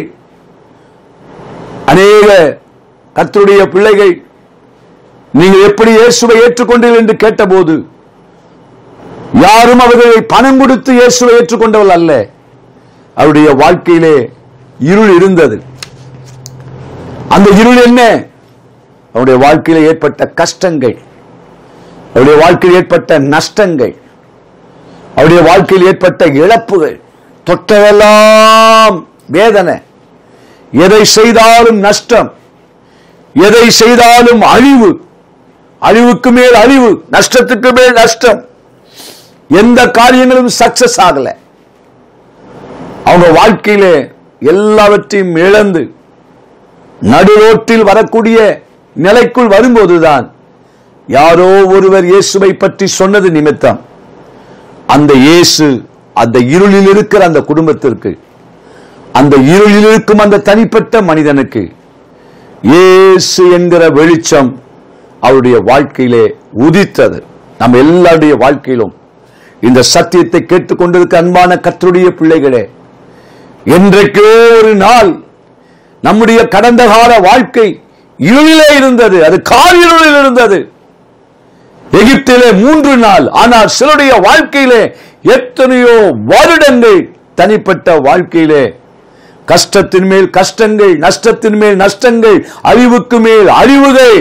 [SPEAKER 1] அநேக கர்த்தருடைய பிள்ளைகள் நீங்கள் எப்படி இயேசுவை ஏற்றுக்கொண்டீர்கள் என்று கேட்டபோது யாரும் அவர்களை பணம் கொடுத்து இயேசுவை ஏற்றுக்கொண்டவர்கள் அல்ல. அவருடைய வாழ்க்கையிலே இருள் இருந்தது. அந்த இருள் என்ன? அவருடைய வாழ்க்கையில் ஏற்பட்ட கஷ்டங்கள், அவருடைய வாழ்க்கையில் ஏற்பட்ட நஷ்டங்கள், அவருடைய வாழ்க்கையில் ஏற்பட்ட இழப்புகள், தொட்டதெல்லாம் வேதனை. எதை செய்தாலும் நஷ்டம், எதை செய்தாலும் அழிவு, அழிவுக்கு மேல் அழிவு, நஷ்டத்துக்கு மேல் நஷ்டம். எந்த காரியங்களும் சக்சஸ் ஆகல. அவங்க வாழ்க்கையிலே எல்லாவற்றையும் இழந்து நடுரோட்டில் வரக்கூடிய நிலைக்குள் வரும்போதுதான் யாரோ ஒருவர் இயேசுவை பற்றி சொன்னது நிமித்தம் அந்த இயேசு அந்த இருளில் இருக்கிற அந்த குடும்பத்திற்கு, அந்த இருளில் இருக்கும் அந்த தனிப்பட்ட மனிதனுக்கு இயேசு என்கிற வெளிச்சம் அவருடைய வாழ்க்கையிலே உதித்தது. நம்ம எல்லாருடைய வாழ்க்கையிலும் இந்த சத்தியத்தை கேட்டுக்கொண்டிருக்க அன்பான கர்த்தருடைய பிள்ளைகளே, என்றைக்கோ ஒரு நாள் நம்முடைய கடந்த கால வாழ்க்கை இருளிலே இருந்தது. அது காரிருளில் இருந்தது. எகிப்திலே மூன்று நாள். ஆனால் சிலருடைய வாழ்க்கையிலே எத்தனையோ வருடங்கள் தனிப்பட்ட வாழ்க்கையிலே கஷ்டத்தின் மேல் கஷ்டங்கள், நஷ்டத்தின் மேல் நஷ்டங்கள், அழிவுக்கு மேல் அழிவுகள்.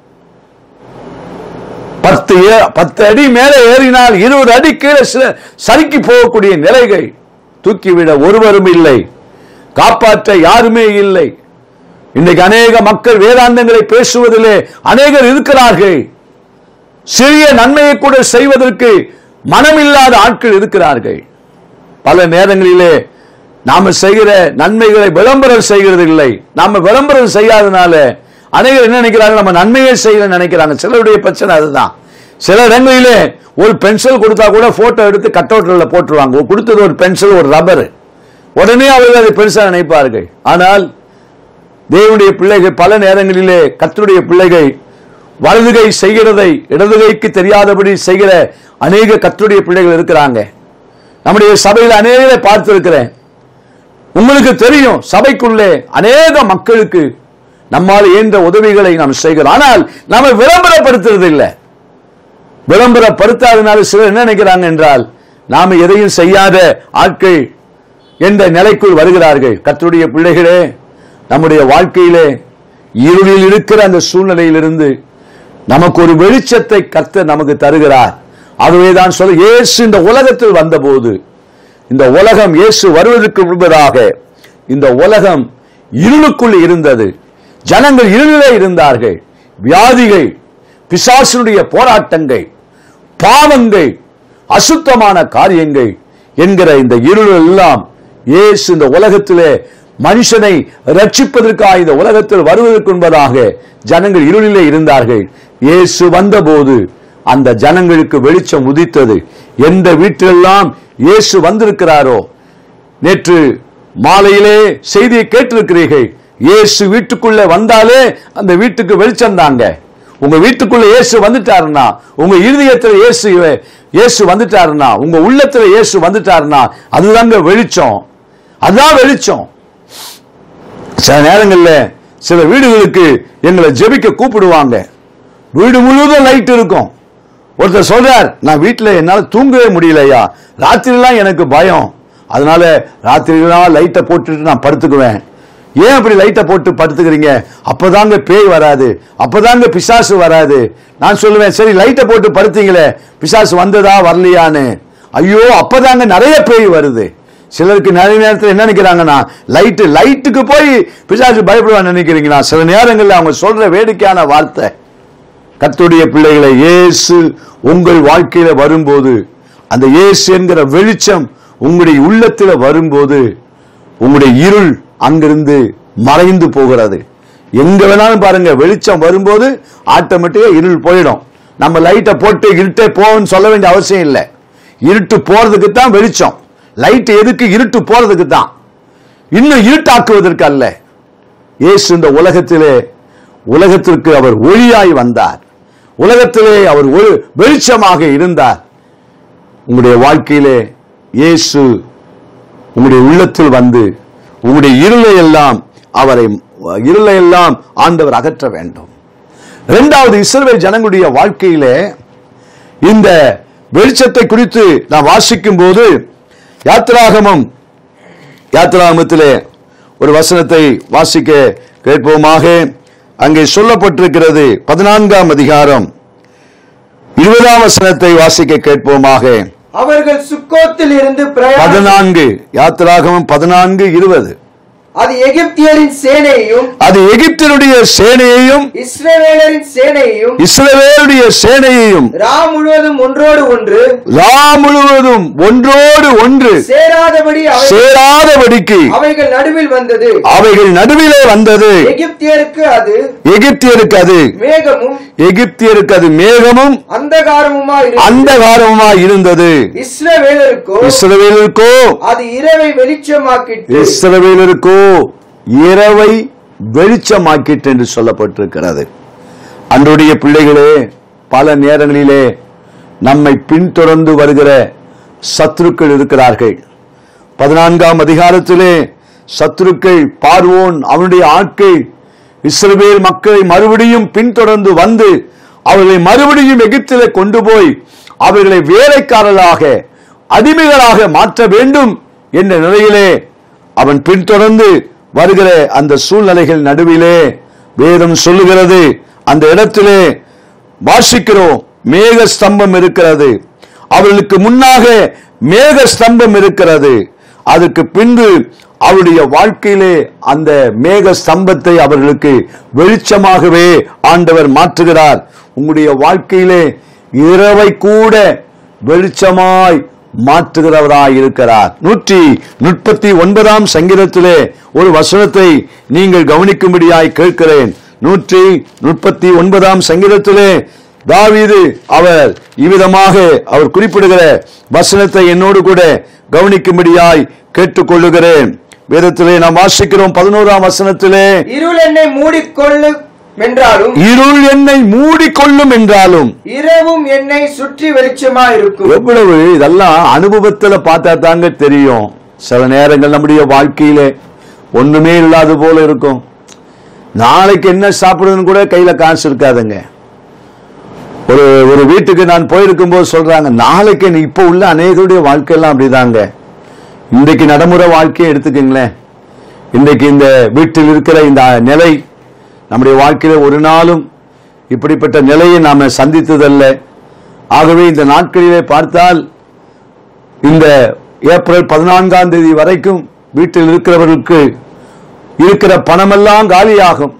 [SPEAKER 1] பத்து பத்து அடி மேலே ஏறினால் இருபது அடி கீழே சறுக்கி போகக்கூடிய நிலைகள். தூக்கிவிட ஒருவரும் இல்லை, காப்பாற்ற யாருமே இல்லை. இன்றைக்கு அநேக மக்கள் வேதாந்தங்களை பேசுவதிலே அநேகர் இருக்கிறார்கள். சிறிய நன்மையை கூட செய்வதற்கு மனமில்லாத ஆட்கள் இருக்கிறார்கள். பல நேரங்களிலே நாம செய்கிற நன்மைகளை விளம்பரம் செய்கிறது இல்லை. நாம விளம்பரம் செய்யாதனால அநேகர் என்ன நினைக்கிறாங்க? நம்ம நன்மையை செய்ய நினைக்கிறாங்க. சிலருடைய பிரச்சனை அதுதான். சில இடங்களிலே ஒரு பென்சில் கொடுத்தா கூட போட்டோ எடுத்து கட் அவுட்ல போட்டுருவாங்க. கொடுத்தது ஒரு பென்சில், ஒரு ரப்பர். உடனே அவர்கள் அதை பெருசா நினைப்பார்கள். ஆனால் தேவனுடைய பிள்ளைகள் பல நேரங்களிலே, கர்த்தருடைய பிள்ளைகள் வலதுகை செய்கிறதை இடதுகைக்கு தெரியாதபடி செய்கிற அநேக கர்த்தருடைய பிள்ளைகள் இருக்கிறாங்க. நம்முடைய சபையில் அநேகரை பார்த்திருக்கிறேன். உங்களுக்கு தெரியும், சபைக்குள்ளே அநேக மக்களுக்கு நம்மால் இயன்ற உதவிகளை நாம் செய்கிறோம். ஆனால் நாம விளம்பரப்படுத்துறது இல்லை. விளம்பரப்படுத்தாதனால சிலர் என்ன நினைக்கிறாங்க என்றால், நாம எதையும் செய்யாத ஆட்கள் என்ற நிலைக்குள் வருகிறார்கள். கர்த்தருடைய பிள்ளைகளே, நம்முடைய வாழ்க்கையிலே இருளில் இருக்கிற அந்த சூழ்நிலையிலிருந்து நமக்கு ஒரு வெளிச்சத்தை கர்த்தர் நமக்கு தருகிறார். அதுவேதான் சொல்ல, இயேசு இந்த உலகத்தில் வந்தபோது, இந்த உலகம் இயேசு வருவதற்கு முன்பதாக இந்த உலகம் இருளுக்குள் இருந்தது. ஜனங்கள் இருளிலே இருந்தார்கள். வியாதிகள், பிசாசினுடைய போராட்டங்கள், பாவங்கள், அசுத்தமான காரியங்கள் என்கிற இந்த இருள் எல்லாம் இயேசு இந்த உலகத்திலே மனுஷனை ரட்சிப்பதற்காக இந்த உலகத்தில் வருவதற்கு முன்பதாக ஜனங்கள் இருளிலே இருந்தார்கள். இயேசு வந்தபோது அந்த ஜனங்களுக்கு வெளிச்சம் உதித்தது. எந்த வீட்டிலெல்லாம் இயேசு வந்திருக்கிறாரோ, நேற்று மாலையிலே செய்தியை கேட்டிருக்கிறீர்கள், இயேசு வீட்டுக்குள்ள வந்தாலே அந்த வீட்டுக்கு வெளிச்சம் தாங்க. உங்க வீட்டுக்குள்ள இயேசு வந்துட்டாருன்னா, உங்க இருதயத்துல இயேசு இயேசு வந்துட்டாருன்னா, உங்க உள்ளத்துல இயேசு வந்துட்டாருன்னா அதுதாங்க வெளிச்சம். அதுதான் வெளிச்சம். சில நேரங்கள்ல சில வீடுகளுக்கு எங்களை ஜெபிக்க கூப்பிடுவாங்க. வீடு முழுவதும் லைட் இருக்கும். ஒருத்தர் சொல்றார், நான் வீட்டுல என்னால தூங்கவே முடியலையா, ராத்திரிலாம் எனக்கு பயம், அதனால ராத்திரிலாம் லைட்டை போட்டுட்டு நான் படுத்துக்குவேன். ஏன் அப்படி லைட்டை போட்டு படுத்துக்கிறீங்க? அப்பதாங்க பேய் வராது, அப்பதாங்க பிசாசு வராது. நான் சொல்லுவேன், சரி லைட்டை போட்டு படுத்தீங்களே, பிசாசு வந்ததா வரலையான்னு. ஐயோ, அப்பதாங்க நிறைய பேய் வருது. சிலருக்கு நிறைய நேரத்தில் என்ன நினைக்கிறாங்கன்னா, லைட்டு லைட்டுக்கு போய் பிசாசு பயப்படுவான்னு நினைக்கிறீங்களா? சில நேரங்களில் அவங்க சொல்ற வேடிக்கையான வார்த்தை. கர்த்தருடைய பிள்ளைகளை, இயேசு உங்கள் வாழ்க்கையில வரும்போது, அந்த இயேசு என்கிற வெளிச்சம் உங்களுடைய உள்ளத்துல வரும்போது, உங்களுடைய இருள் அங்கிருந்து மறைந்து போகிறது. எங்க வேணாலும் பாருங்க, வெளிச்சம் வரும்போது ஆட்டோமேட்டிக்கா இருள் போயிடும். நம்ம லைட்டை போட்டு இருட்டே போன்னு சொல்ல வேண்டிய அவசியம் இல்லை. இருட்டு போறதுக்கு தான் வெளிச்சம். லைட் எதுக்கு? இருட்டு போறதுக்கு தான், இன்னும் இருட்டாக்குவதற்கு அல்ல. இயேசு இந்த உலகத்திலே உலகத்திற்கு அவர் ஒளியாய் வந்தார். உலகத்திலே அவர் ஒரு வெளிச்சமாக இருந்தார். உங்களுடைய வாழ்க்கையிலே இயேசு உங்களுடைய உள்ளத்தில் வந்து உங்களுடைய இருளை எல்லாம் அவரை இருளை எல்லாம் ஆண்டவர் அகற்ற வேண்டும். இரண்டாவது, இஸ்ரவேல் ஜனங்களுடைய வாழ்க்கையிலே இந்த வெளிச்சத்தை குறித்து நான் வாசிக்கும் போது, யாத்திராகமம் யாத்திராகமத்திலே ஒரு வசனத்தை வாசிக்க கேட்போமாக. அங்கே சொல்லப்பட்டிருக்கிறது, பதினான்காம் அதிகாரம் இருபதாம் வசனத்தை வாசிக்க கேட்போமாக.
[SPEAKER 2] அவர்கள் சுக்கோத்தில் இருந்து
[SPEAKER 1] பதினான்கு யாத்திராகமம் பதினான்கு இருபது.
[SPEAKER 2] அது எகிப்தியரின் சேனையையும்
[SPEAKER 1] அது எகிப்தியருடைய சேனையையும்
[SPEAKER 2] இஸ்ரவேலரின் சேனையையும்
[SPEAKER 1] இஸ்ரவேலுடைய சேனையையும்
[SPEAKER 2] ரா முழுவதும் ஒன்றோடு ஒன்று
[SPEAKER 1] ரா முழுவதும் ஒன்றோடு ஒன்று
[SPEAKER 2] சேராதபடி
[SPEAKER 1] சேராதபடிக்கு
[SPEAKER 2] அவைகள் நடுவில் வந்தது.
[SPEAKER 1] அவைகள் நடுவிலே வந்தது.
[SPEAKER 2] எகிப்தியருக்கு அது
[SPEAKER 1] எகிப்தியருக்கு அது
[SPEAKER 2] மேகமும்
[SPEAKER 1] எகிப்தியருக்கு அது மேகமும்
[SPEAKER 2] அந்தகாரமுமாய்
[SPEAKER 1] அந்தகாரமுமாய் இருந்தது.
[SPEAKER 2] இஸ்ரவேலருக்கோ
[SPEAKER 1] இஸ்ரவேலருக்கோ
[SPEAKER 2] அது இரவை வெளிச்சமாக்கிட்டு
[SPEAKER 1] இஸ்ரவேலருக்கோ இரவை வெளிச்சமாக்கிட்டு என்று சொல்லப்பட்டிருக்கிறது. அன்றைய பிள்ளைகளே, பல நேரங்களிலே நம்மை பின்தொடர்ந்து வருகிற சத்துருக்கள் இருக்கிறார்கள். பதினான்காம் அதிகாரத்திலே சத்துருக்கள், பார்வோன், அவனுடைய ஆட்கள் இஸ்ரவேல் மக்களை மறுபடியும் பின்தொடர்ந்து வந்து அவர்களை மறுபடியும் எகிப்திலே கொண்டு போய் அவர்களை வேலைக்காரர்களாக அடிமைகளாக மாற்ற வேண்டும் என்ற நிலையிலே அவன் பின்தொடர்ந்து வருகிற அந்த சூழ்நிலைகள் நடுவிலே வேதம் சொல்லுகிறது, அந்த இடத்திலே வாசிக்கிறோம், மேக ஸ்தம்பம் இருக்கிறது. அவர்களுக்கு முன்னாக மேக ஸ்தம்பம் இருக்கிறது. அதற்கு பின்பு அவருடைய வாழ்க்கையிலே அந்த மேக ஸ்தம்பத்தை அவர்களுக்கு வெளிச்சமாகவே ஆண்டவர் மாற்றுகிறார். உங்களுடைய வாழ்க்கையிலே இரவை கூட வெளிச்சமாய் மாற்றுகிறவராய் இருக்கிறார். நூற்றி முப்பத்தி ஒன்பதாம் சங்கீதத்திலே ஒரு வசனத்தை நீங்கள் கவனிக்கும்படியாய் கேட்கிறேன். நூற்றி முப்பத்தி ஒன்பதாம் சங்கீதத்திலே தாவீது அவர் இவ்விதமாக அவர் குறிப்பிடுகிற வசனத்தை என்னோடு கூட கவனிக்கும்படியாய் கேட்டுக்கொள்ளுகிறேன். வேதத்திலே நாம் வாசிக்கிறோம், பதினோராம் வசனத்திலே,
[SPEAKER 2] இருள் என்னை மூடிக்கொள்ளும் என்றாலும்
[SPEAKER 1] இருள் என்னை மூடிக்கொள்ளும் என்றாலும்
[SPEAKER 2] இரவும் என்னை சுற்றி வெளிச்சமா இருக்கும்.
[SPEAKER 1] எவ்வளவு இதெல்லாம் அனுபவத்துல பார்த்தா தாங்க தெரியும். சில நேரங்கள் நம்முடைய வாழ்க்கையிலே ஒண்ணுமே இல்லாத போல இருக்கும். நாளைக்கு என்ன சாப்பிடுறதுன்னு கூட கையில காசு இருக்காதுங்க. ஒரு ஒரு வீட்டுக்கு நான் போயிருக்கும் போது சொல்றாங்க, நாளைக்கு இப்ப உள்ள அநேகருடைய வாழ்க்கையெல்லாம் அப்படிதாங்க. இன்றைக்கு நடைமுறை வாழ்க்கையை எடுத்துக்கங்களேன். இன்றைக்கு இந்த வீட்டில் இருக்கிற இந்த நிலை நம்முடைய வாழ்க்கையில ஒரு நாளும் இப்படிப்பட்ட நிலையை நாம சந்தித்ததல்ல. ஆகவே இந்த நாட்களிலே பார்த்தால் இந்த ஏப்ரல் பதினான்காம் தேதி வரைக்கும் வீட்டில் இருக்கிறவர்களுக்கு இருக்கிற பணமெல்லாம் காலியாகும்.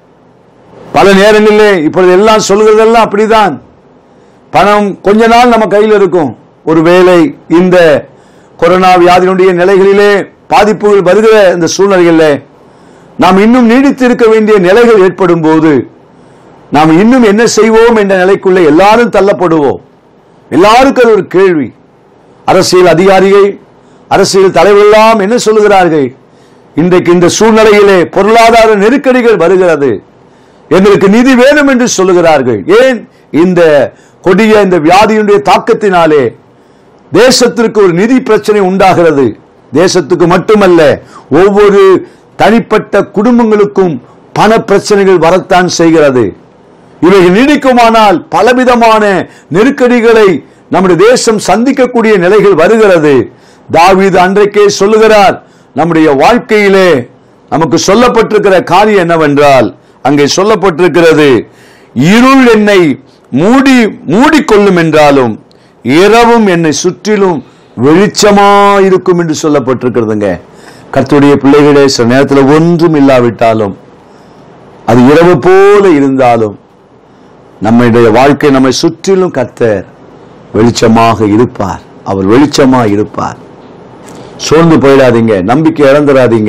[SPEAKER 1] பல நேரங்களிலே இப்பொழுது எல்லாம் சொல்லுகிறதெல்லாம் அப்படிதான். பணம் கொஞ்ச நாள் நம்ம கையில் இருக்கும். ஒருவேளை இந்த கொரோனா வியாதியினுடைய நிலைகளிலே பாதிப்புகள் வருகிற இந்த சூழ்நிலைகளிலே நாம் இன்னும் நீடித்து இருக்க வேண்டிய நிலைகள் ஏற்படும் போது நாம் இன்னும் என்ன செய்வோம் என்ற நிலைக்குள்ளே எல்லாரும் தள்ளப்படுவோம். எல்லாருக்கும் ஒரு கேள்வி. அரசியல் அதிகாரிகள், அரசியல் தலைவர்களெல்லாம் என்ன சொல்லுகிறார்கள்? இன்றைக்கு இந்த சூழ்நிலையிலே பொருளாதார நெருக்கடிகள் வருகிறது, எங்களுக்கு நிதி வேணும் என்று சொல்லுகிறார்கள். ஏன்? இந்த கொடிய இந்த வியாதியுடைய தாக்கத்தினாலே தேசத்திற்கு ஒரு நிதி பிரச்சனை உண்டாகிறது. தேசத்துக்கு மட்டுமல்ல, ஒவ்வொரு தனிப்பட்ட குடும்பங்களுக்கும் பண பிரச்சனைகள் வரத்தான் செய்கிறது. இவைகள் நீடிக்குமானால் பலவிதமான நெருக்கடிகளை நம்முடைய தேசம் சந்திக்கக்கூடிய நிலைகள் வருகிறது. தாவீது அன்றைக்கே சொல்லுகிறார், நம்முடைய வாழ்க்கையிலே நமக்கு சொல்லப்பட்டிருக்கிற காரியம் என்னவென்றால், அங்கே சொல்லப்பட்டிருக்கிறது, இருள் என்னை மூடி மூடிக்கொள்ளும் என்றாலும் இரவும் என்னை சுற்றிலும் வெளிச்சமாயிருக்கும் என்று சொல்லப்பட்டிருக்கிறதுங்க. கர்த்தருடைய பிள்ளைகளே, சில நேரத்தில் ஒன்றும் இல்லாவிட்டாலும், அது இரவு போல இருந்தாலும், நம்முடைய வாழ்க்கை நம்மை சுற்றிலும் கர்த்தர் வெளிச்சமாக இருப்பார். அவர் வெளிச்சமாக இருப்பார். சோர்ந்து போயிடாதீங்க, நம்பிக்கை இழந்துடாதீங்க.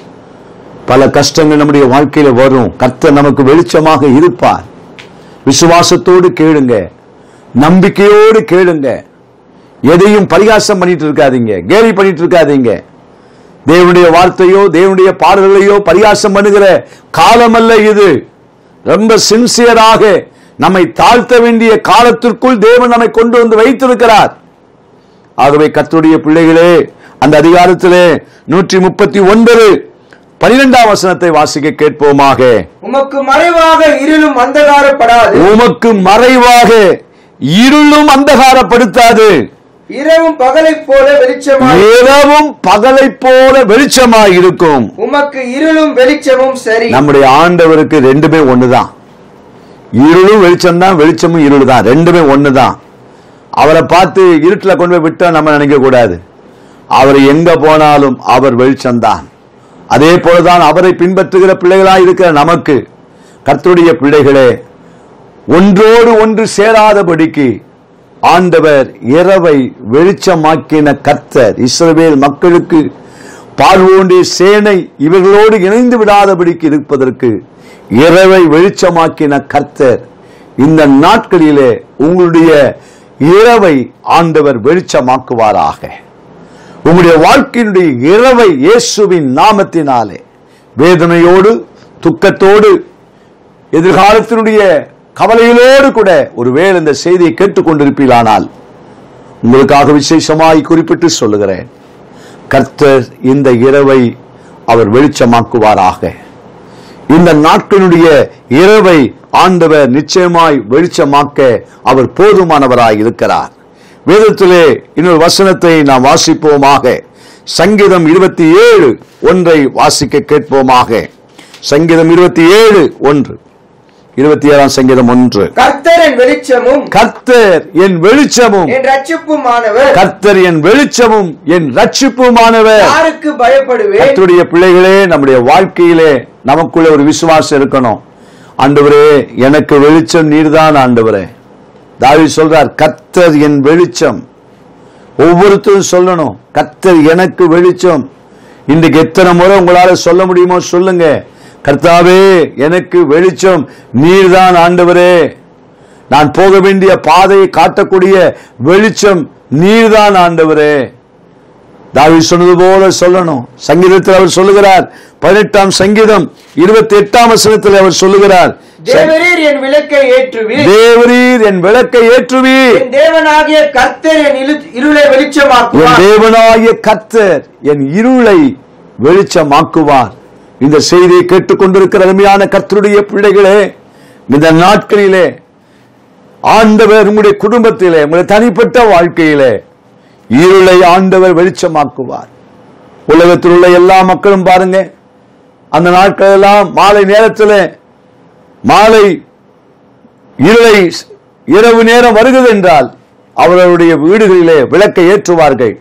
[SPEAKER 1] பல கஷ்டங்கள் நம்முடைய வாழ்க்கையில வரும், கர்த்தர் நமக்கு வெளிச்சமாக இருப்பார். விசுவாசத்தோடு கேளுங்க, நம்பிக்கையோடு கேளுங்க. எதையும் பரிகாசம் பண்ணிட்டு இருக்காதீங்க, கேலி பண்ணிட்டு இருக்காதீங்க. தேவனுடைய வார்த்தையோ தேவனுடைய பாடல்களையோ பரிகாசம் பண்ணுகிற காலம் அல்ல இது. ரொம்ப சின்சியராக நம்மை தாழ்த்த வேண்டிய காலத்திற்குள் தேவன் நம்மை கொண்டு வந்து வைத்திருக்கிறார். ஆகவே கர்த்தருடைய பிள்ளைகளே, அந்த அதிகாரத்திலே நூற்றி முப்பத்தி ஒன்பது பனிரெண்டாம் வசனத்தை வாசிக்க கேட்போமாக.
[SPEAKER 2] உமக்கு மறைவாக இருளும் அந்தகாரப்படாது.
[SPEAKER 1] உமக்கு மறைவாக இருளும் அந்தகாரப்படுத்தாது.
[SPEAKER 2] இரவும் பகலை போல வெளிச்சமாய்
[SPEAKER 1] இரவும் பகலை போல வெளிச்சமாய் இருக்கும்.
[SPEAKER 2] உமக்கு இருளும் வெளிச்சமும் சரி. நம்முடைய
[SPEAKER 1] ஆண்டவருக்கு ரெண்டுமே ஒண்ணுதான். இருளும் வெளிச்சம் தான், வெளிச்சமும் இருள் தான், ரெண்டுமே ஒண்ணுதான். அவரை பார்த்து இருட்டுல கொண்டு போய் விட்டா நம்ம நினைக்க கூடாது. அவர் எங்க போனாலும் அவர் வெளிச்சம்தான். அதே போலதான் அவரை பின்பற்றுகிற பிள்ளைகளாய் இருக்கிற நமக்கு, கர்த்தருடைய பிள்ளைகளே, ஒன்றோடு ஒன்று சேராதபடிக்கு ஆண்டவர் இரவை வெளிச்சமாக்கின கர்த்தர். இஸ்ரவேல் மக்களுக்கு பார்வோனுடைய சேனை இவர்களோடு இணைந்து விடாதபடிக்கு இருப்பதற்கு இரவை வெளிச்சமாக்கின கர்த்தர். இந்த நாட்களிலே உங்களுடைய இரவை ஆண்டவர் வெளிச்சமாக்குவாராக. உங்களுடைய வாழ்க்கையினுடைய இரவை இயேசுவின் நாமத்தினாலே, வேதனையோடு துக்கத்தோடு எதிர்காலத்தினுடைய கவலையிலோடு கூட ஒருவேளை இந்த செய்தியை கேட்டுக்கொண்டிருப்பீர்களானால் உங்களுக்காக விசேஷமாய் குறிப்பிட்டு சொல்லுகிறேன், கர்த்தர் இந்த இரவை அவர் வெளிச்சமாக்குவாராக. இந்த நாட்களுடைய இரவை ஆண்டவர் நிச்சயமாய் வெளிச்சமாக்க அவர் போதுமானவராய் இருக்கிறார். வேதத்திலே இன்னொரு வசனத்தை நாம் வாசிப்போமாக. சங்கீதம் இருபத்தி ஏழு ஒன்றை வாசிக்க கேட்போமாக. சங்கீதம் இருபத்தி ஏழு ஒன்று இருபத்தி ஏழாம் சங்கீதம் ஒன்று.
[SPEAKER 2] கர்த்தர் என் வெளிச்சமும்
[SPEAKER 1] கர்த்தர் என் வெளிச்சமும்
[SPEAKER 2] என் ரட்சிப்புமானவர்.
[SPEAKER 1] கர்த்தர் என் வெளிச்சமும் என் ரட்சிப்புமானவர்.
[SPEAKER 2] யாருக்கு பயப்படுவேன்?
[SPEAKER 1] கர்த்தருடைய பிள்ளைகளே, நம்முடைய வாழ்க்கையிலே நமக்குள்ள ஒரு விசுவாசம் இருக்கணும். ஆண்டவரே, எனக்கு வெளிச்சம் நீர்தான் ஆண்டவரே. தாவீது சொல்றார், கர்த்தர் என் வெளிச்சம். ஒவ்வொருத்தரும் சொல்லணும், கர்த்தர் எனக்கு வெளிச்சம். இன்றைக்கு எத்தனை முறை உங்களால சொல்ல முடியுமோ சொல்லுங்க, கர்த்தாவே எனக்கு வெளிச்சம் நீர்தான் ஆண்டவரே. நான் போக வேண்டிய பாதையை காட்டக்கூடிய வெளிச்சம் நீர்தான் ஆண்டவரே. தாவீது சொன்னது போல சொல்லணும். சங்கீதத்தில் அவர் சொல்லுகிறார், பதினெட்டாம் சங்கீதம் இருபத்தி எட்டாம் வசனத்தில் அவர் சொல்லுகிறார்,
[SPEAKER 2] தேவரீர் என் விளக்கை ஏற்றுவீர்.
[SPEAKER 1] தேவரீர் என் விளக்கை ஏற்றுவீர்.
[SPEAKER 2] என் தேவனாகிய கர்த்தர் என் இருளை வெளிச்சமாக்குவார்.
[SPEAKER 1] தேவனாகிய கர்த்தர் என் இருளை வெளிச்சமாக்குவார். இந்த செய்தியை கேட்டுக்கொண்டிருக்கிற அருமையான கர்த்தருடைய பிள்ளைகளே, இந்த நாட்களிலே ஆண்டவர் உங்களுடைய குடும்பத்திலே, உங்களுடைய தனிப்பட்ட வாழ்க்கையிலே இருளை ஆண்டவர் வெளிச்சமாக்குவார். உலகத்தில் உள்ள எல்லா மக்களும் பாருங்க, அந்த நாட்கள் எல்லாம் மாலை நேரத்தில் மாலை இருளை இரவு நேரம் வருகிறது என்றால் அவர்களுடைய வீடுகளிலே விளக்கை ஏற்றுவார்கள்.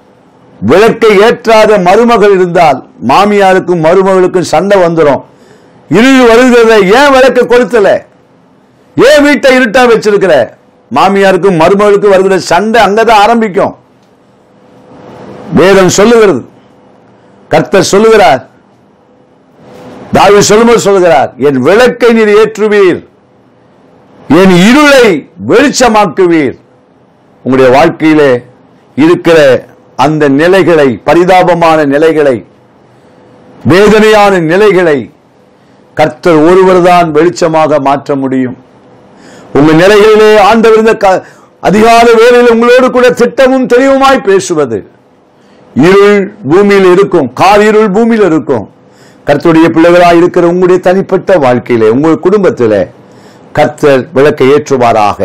[SPEAKER 1] விளக்கை ஏற்றாத மருமகள் இருந்தால் மாமியாருக்கும் மருமகளுக்கும் சண்டை வந்துடும். இருள் வருகிறத ஏன் விளக்க கொளுத்தல, ஏன் வீட்டை இருட்டா வச்சிருக்கிற? மாமியாருக்கும் மருமகளுக்கும் வருகிற சண்டை அங்கதான் ஆரம்பிக்கும். வேதம் சொல்லுகிறது, கர்த்தர் சொல்லுகிறார், தாவீது சொல்லும்போது சொல்லுகிறார், என் விளக்கை நீர் ஏற்றுவீர், என் இருளை வெளிச்சமாக்குவீர். உங்களுடைய வாழ்க்கையிலே இருக்கிற அந்த நிலைகளை, பரிதாபமான நிலைகளை, வேதனையான நிலைகளை கர்த்தர் ஒருவர் தான் வெளிச்சமாக மாற்ற முடியும். உங்க நிலைகளிலே ஆண்டவர் இந்த அதிகால வேளையில் உங்களோடு கூட திட்டமும் தெளிவுமாய் பேசுவது. இருள் பூமியில் இருக்கும், கார் இருள் பூமியில் இருக்கும். கர்த்தருடைய பிள்ளைகளாய் இருக்கிற உங்களுடைய தனிப்பட்ட வாழ்க்கையிலே, உங்கள் குடும்பத்திலே கர்த்தர் விளக்கை ஏற்றுவாராக.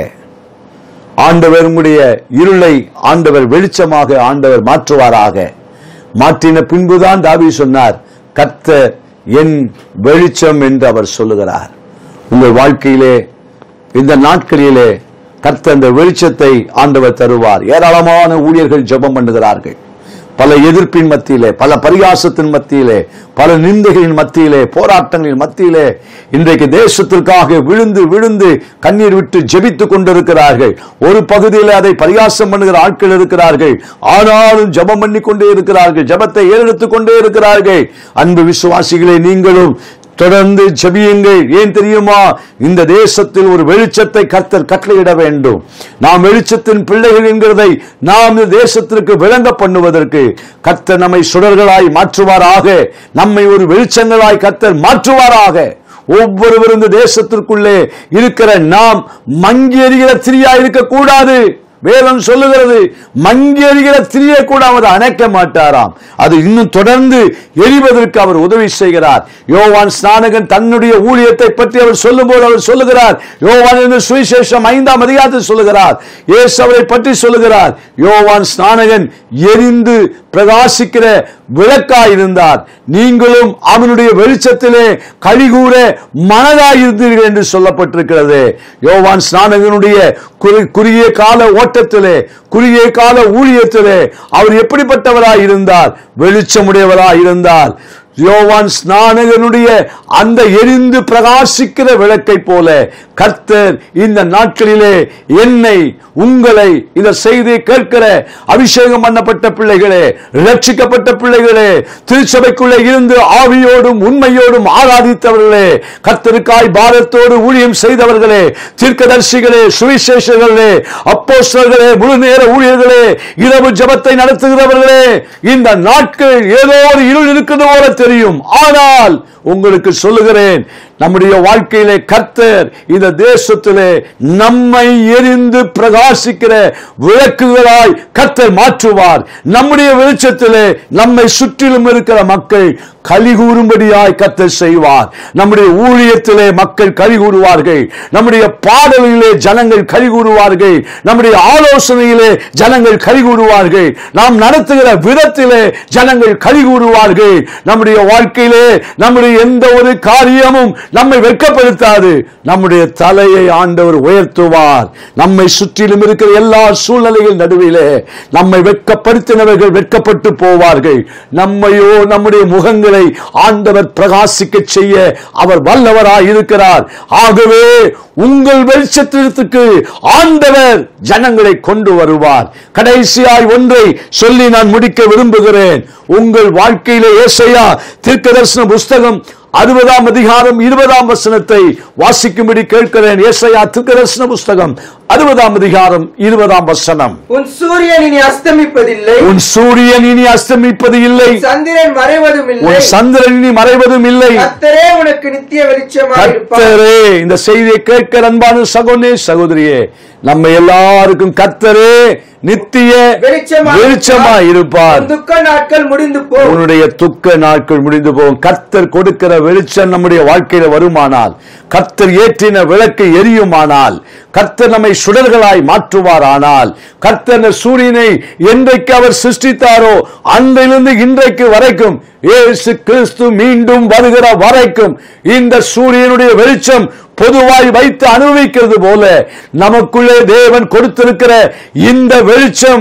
[SPEAKER 1] ஆண்டவர் உங்களுடைய இருளை ஆண்டவர் வெளிச்சமாக ஆண்டவர் மாற்றுவாராக. மாற்றின பின்புதான் தாவீது சொன்னார், கர்த்தர் என் வெளிச்சம் என்று அவர் சொல்லுகிறார். உங்கள் வாழ்க்கையிலே இந்த நாட்களிலே கர்த்தர் அந்த வெளிச்சத்தை ஆண்டவர் தருவார். ஏராளமான ஊழியர்கள் ஜெபம் பண்ணுகிறார்கள். பல எதிர்ப்பின் மத்தியிலே, பல பரிகாசத்தின் மத்தியிலே, பல நிந்தைகளின் மத்தியிலே, போராட்டங்களின் மத்தியிலே இன்றைக்கு தேசத்திற்காக விழுந்து விழுந்து கண்ணீர் விட்டு ஜெபித்துக் கொண்டிருக்கிறார்கள். ஒரு பகுதியில் அதை பரிகாசம் பண்ணுகிற ஆட்கள் இருக்கிறார்கள். ஆனாலும் ஜெபம் பண்ணி கொண்டே இருக்கிறார்கள், ஜெபத்தை ஏறெடுத்துக் கொண்டே இருக்கிறார்கள். அன்பு விசுவாசிகளே, நீங்களும் தொடர்ந்து ஜெபியுங்கள். ஏன் தெரியுமா? இந்த தேசத்தில் ஒரு வெளிச்சத்தை கர்த்தர் கட்டளையிட வேண்டும். நாம் வெளிச்சத்தின் பிள்ளைகள் என்கிறதை நாம் இந்த தேசத்திற்கு விளங்க பண்ணுவதற்கு கர்த்தர் நம்மை சுடர்களாய் மாற்றுவாராக. நம்மை ஒரு வெளிச்சங்களாய் கர்த்தர் மாற்றுவாராக. ஒவ்வொருவரும் இந்த தேசத்திற்குள்ளே இருக்கிற நாம் மங்கி எறிகிற திரியா இருக்க கூடாது. வேதம் சொல்லுகிறது, மங்கி எறிகிற திரியை கூட அவர் அணைக்க மாட்டாராம். அது இன்னும் தொடர்ந்து எரிவதற்கு அவர் உதவி செய்கிறார். யோவான் ஸ்நானகன் தன்னுடைய ஊழியத்தை பற்றி அவர் சொல்லும் போது அவர் சொல்லுகிறார், யோவான் என்று சுவிசேஷம் ஐந்தாம் அதிகாரத்தில் சொல்லுகிறார், இயேசு அவரை பற்றி சொல்லுகிறார், யோவான் ஸ்நானகன் எரிந்து பிரகாசிக்கிற விளக்காய் இருந்தார், நீங்களும் அவனுடைய வெளிச்சத்திலே கலிகூற மனதாயிருந்தீர்கள் என்று சொல்லப்பட்டிருக்கிறது. யோவான் ஸ்நானகனுடைய குறுகிய கால ஓட்டத்திலே, குறுகிய கால ஊழியத்திலே அவர் எப்படிப்பட்டவராய் இருந்தார்? வெளிச்சமுடையவராய் இருந்தார். யோவான் ஸ்நானகனுடைய அந்த எரிந்து பிரகாசிக்கிற விளக்கை போல கர்த்தர் இந்த நாட்களிலே என்னை, உங்களை, இந்த செய்தியை கேட்கிற அபிஷேகம் பண்ணப்பட்ட பிள்ளைகளே, ரட்சிக்கப்பட்ட பிள்ளைகளே, திருச்சபைக்குள்ளே இருந்து ஆவியோடும் உண்மையோடும் ஆராதித்தவர்களே, கர்த்தருக்காய் பாரத்தோடு ஊழியம் செய்தவர்களே, தீர்க்கதரிசிகளே, சுவிசேஷர்களே, அப்போஸ்தலர்களே, முழு நேர ஊழியர்களே, இரவு ஜெபத்தை நடத்துகிறவர்களே, இந்த நாட்கள் ஏதோ ஒரு இருள் இருக்கிறது போல தெரியும். ஆனால் உங்களுக்கு சொல்லுகிறேன், நம்முடைய வாழ்க்கையிலே கர்த்தர் இந்த தேசத்திலே நம்மை எரிந்து பிரகாசிக்கிற விளக்குகளாய் கர்த்தர் மாற்றுவார். நம்முடைய வெளிச்சத்திலே நம்மை சுற்றிலும் இருக்கிற மக்கள் கலிகூறும்படியாய் கர்த்தர் செய்வார். நம்முடைய ஊழியத்திலே மக்கள் கலிகூறுவார்கள். நம்முடைய பாடலிலே ஜனங்கள் கலிகூறுவார்கள். நம்முடைய ஆலோசனையிலே ஜனங்கள் கலிகூறுவார்கள். நாம் நடத்துகிற விதத்திலே ஜனங்கள் கலிகூறுவார்கள். நம்முடைய வாழ்க்கையிலே நம்முடைய எந்த ஒரு காரியமும் நம்மை வெட்கப்படுத்தாது. நம்முடைய தலையை ஆண்டவர் உயர்த்துவார். நம்மை சுற்றிலும் இருக்கிற எல்லா சூழ்நிலைகள் நடுவிலே நம்மை வெட்கப்படுத்தினவர்கள் வெட்கப்பட்டு போவார்கள். நம்மையோ நம்முடைய முகங்களை ஆண்டவர் பிரகாசிக்க செய்ய அவர் வல்லவராய் இருக்கிறார். ஆகவே உங்கள் வெளிச்சத்திற்கு ஆண்டவர் ஜனங்களை கொண்டு வருவார். கடைசியாய் ஒன்றை சொல்லி நான் முடிக்க விரும்புகிறேன். உங்கள் வாழ்க்கையிலே ஏசாயா தீர்க்கதரிசன புஸ்தகம் அறுபதாம் அதிகாரம் இருபதாம் வசனத்தை வாசிக்கும்படி கேட்கிறேன். ஏசாயா தீர்க்கதரிசன புஸ்தகம் அறுபதாம் அதிகாரம் இருபதாம் வசனம்.
[SPEAKER 2] உன் சூரியன் இனி அஸ்தமிப்பதில்லை,
[SPEAKER 1] உன் சூரியன் இனி அஸ்தமிப்பது இல்லை,
[SPEAKER 2] சந்திரன் மறைவதும் இல்லை,
[SPEAKER 1] உன் சந்திரன் இனி மறைவதும் இல்லை,
[SPEAKER 2] கர்த்தரே உனக்கு நித்திய வெளிச்சமாய் இருப்பார்.
[SPEAKER 1] கர்த்தரே, இந்த செய்தியை கேட்கிற அன்பான சகோதரனே சகோதரியே, நம்ம எல்லாருக்கும் கர்த்தரே நித்திய வெளிச்சமாய் இருப்பார்.
[SPEAKER 2] துக்க நாட்கள் முடிந்து போகும்,
[SPEAKER 1] உன்னுடைய துக்க நாட்கள் முடிந்து போகும். கர்த்தர் கொடுக்கிற வெளிச்சம் நம்முடைய வாழ்க்கையில வருமானால், கர்த்தர் ஏற்றின விளக்கு எரியுமானால், கர்த்தர் நம்மை சுடர்களாய் மாற்றுவார். ஆனால் கர்த்தர் சூரியனை என்றைக்கு அவர் சிருஷ்டித்தாரோ அன்றிலிருந்து இன்றைக்கு வரைக்கும், இயேசு கிறிஸ்து மீண்டும் வருகிற வரைக்கும் இந்த சூரியனுடைய வெளிச்சம் பொதுவாய் வைத்து அனுபவிக்கிறது போல நமக்குள்ளே தேவன் கொடுத்திருக்கிற இந்த வெளிச்சம்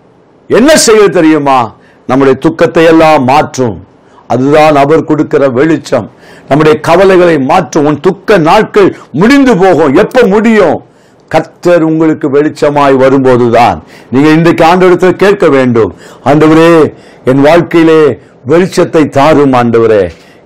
[SPEAKER 1] என்ன செய்ய தெரியுமா? நம்முடைய துக்கத்தை எல்லாம் மாற்றும். அதுதான் அவர் கொடுக்கிற வெளிச்சம். நம்முடைய கவலைகளை மாற்றும். உன் துக்க நாட்கள் முடிந்து போகும். எப்ப முடியும்? கர்த்தர் உங்களுக்கு வெளிச்சமாய் வரும்போதுதான். நீங்க இன்றைக்கு ஆண்டவரிடத்தில் கேட்க வேண்டும், ஆண்டவரே என் வாழ்க்கையிலே வெளிச்சத்தை தாரும் ஆண்டவரே,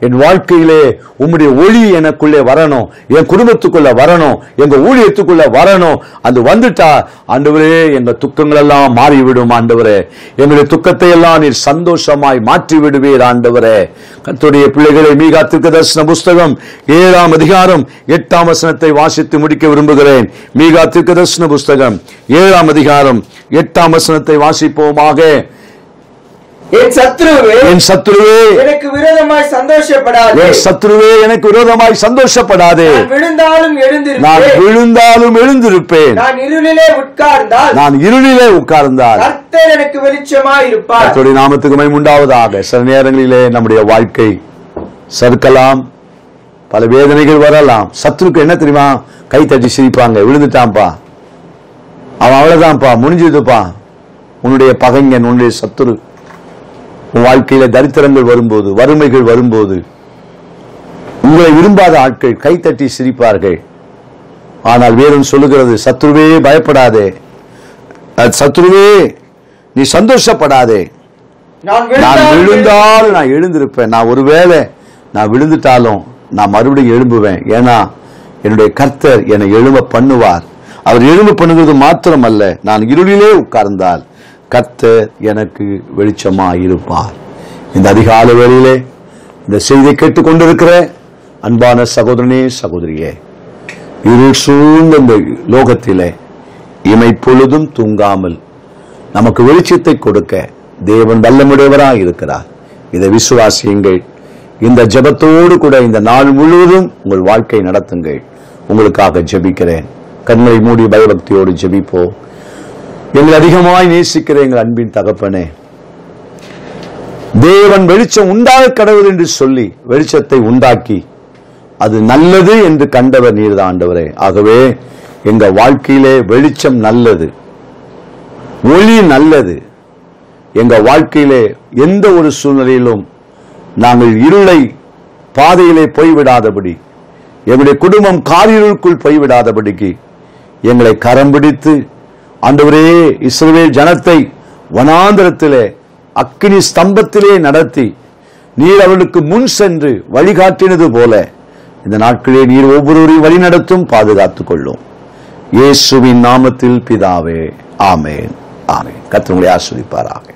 [SPEAKER 1] என் வாழ்க்கையிலே உம்முடைய ஒளி எனக்குள்ளே வரணும், என் குடும்பத்துக்குள்ள வரணும், எங்க ஊழியத்துக்குள்ள வரணும். அது வந்துட்டா ஆண்டவரே எங்க துக்கங்கள் எல்லாம் மாறிவிடும். ஆண்டவரே எங்களுடைய துக்கத்தை எல்லாம் நீர் சந்தோஷமாய் மாற்றி விடுவீர். ஆண்டவரே கர்த்தருடைய பிள்ளைகளை மீகா தீர்க்கதரிசன புஸ்தகம் ஏழாம் அதிகாரம் எட்டாம் வசனத்தை வாசித்து முடிக்க விரும்புகிறேன். மீகா தீர்க்கதரிசன புஸ்தகம் ஏழாம் அதிகாரம் எட்டாம் வசனத்தை வாசிப்போமாக.
[SPEAKER 2] என் சத்துருவே
[SPEAKER 1] என் சத்துருவே
[SPEAKER 2] எனக்கு விரோதமாய் சந்தோஷப்படாதே.
[SPEAKER 1] என் சத்துருவே எனக்கு விரோதமாய் சந்தோஷப்படாதே.
[SPEAKER 2] நான் விழுந்தாலும்
[SPEAKER 1] நான்
[SPEAKER 2] எழுந்திருப்பேன்.
[SPEAKER 1] விழுந்தாலும் எழுந்திருப்பேன்.
[SPEAKER 2] நான் இருளிலே உட்கார்ந்தால்
[SPEAKER 1] நான் இருளிலே உட்கார்ந்தால்
[SPEAKER 2] கர்த்தர் எனக்கு வெளிச்சமாய் இருப்பார்.
[SPEAKER 1] கர்த்தருடைய நாமத்துக்கு மகிமை உண்டாவதாக. சில நேரங்களிலே நம்முடைய வாழ்க்கை சறுக்கலாம், பல வேதனைகள் வரலாம். சத்துருக்கு என்ன தெரியுமா? கை தட்டி சிரிப்பாங்க. விழுந்துட்டான்ப்பா, அவன் அவ்வளவுதான்ப்பா, முடிஞ்சதுப்பா. உன்னுடைய பகைஞன், உன்னுடைய சத்துரு உன் வாழ்க்கையில தரித்திரங்கள் வரும்போது, வறுமைகள் வரும்போது, உங்களை விரும்பாத ஆட்கள் கை தட்டி சிரிப்பார்கள். ஆனால் வேதம் சொல்லுகிறது, சத்துருவே பயப்படாதே, சத்துருவே நீ சந்தோஷப்படாதே.
[SPEAKER 2] நான்
[SPEAKER 1] நான்
[SPEAKER 2] விழுந்தாலும்
[SPEAKER 1] விழுந்தாலும் நான் எழுந்திருப்பேன். நான் ஒருவேளை நான் விழுந்துட்டாலும் நான் மறுபடியும் எழும்புவேன். ஏன்னா என்னுடைய கர்த்தர் என்னை எழும்ப பண்ணுவார். அவர் எழும்ப பண்ணுவது மாத்திரம் அல்ல, நான் இருளிலே உட்கார்ந்தால் கர்த்தர் எனக்கு வெளிச்சமாய் இருப்பார். இந்த அதிகால வேளையிலே இந்த செய்தியை கேட்டுக் கொண்டிருக்கிற அன்பான சகோதரனே, சகோதரியே, இருள் சூழ்ந்த இந்த லோகத்திலே இமை பொழுதும் தூங்காமல் நமக்கு வெளிச்சத்தை கொடுக்க தேவன் வல்லமுடையவராய் இருக்கிறார். இதை விசுவாசியுங்கள். இந்த ஜெபத்தோடு கூட இந்த நாள் முழுவதும் உங்கள் வாழ்க்கை நடத்துங்கள். உங்களுக்காக ஜெபிக்கிறேன். கண்களை மூடி பயபக்தியோடு ஜெபிப்போம். எங்களை அதிகமாய் நேசிக்கிற எங்கள் அன்பின் தகப்பனே, தேவன் வெளிச்சம் உண்டாக கடவுள் என்று சொல்லி வெளிச்சத்தை உண்டாக்கி அது நல்லது என்று கண்டவர் நீர்தான் ஆண்டவரே. ஆகவே எங்க வாழ்க்கையிலே வெளிச்சம் நல்லது, ஒளி நல்லது. எங்க வாழ்க்கையிலே எந்த ஒரு சூழ்நிலையிலும் நாங்கள் இருளை பாதையிலே போய்விடாதபடி, எங்களுடைய குடும்பம் காரிருளுக்குள் போய்விடாதபடிக்கு எங்களை கரம் பிடித்து ஆண்டவரே இஸ்ரவேல் ஜனத்தை வனாந்தரத்திலே அக்கினி ஸ்தம்பத்திலே நடத்தி நீர் அவர்களுக்கு முன் சென்று வழிகாட்டினது போல இந்த நாட்களே நீர் ஒவ்வொருவரையும் வழி நடத்தும், பாதுகாத்துக் கொள்ளும். இயேசுவின் நாமத்தில் பிதாவே, ஆமேன், ஆமேன். கர்த்தர் உங்களை ஆசீர்வதிப்பாராக.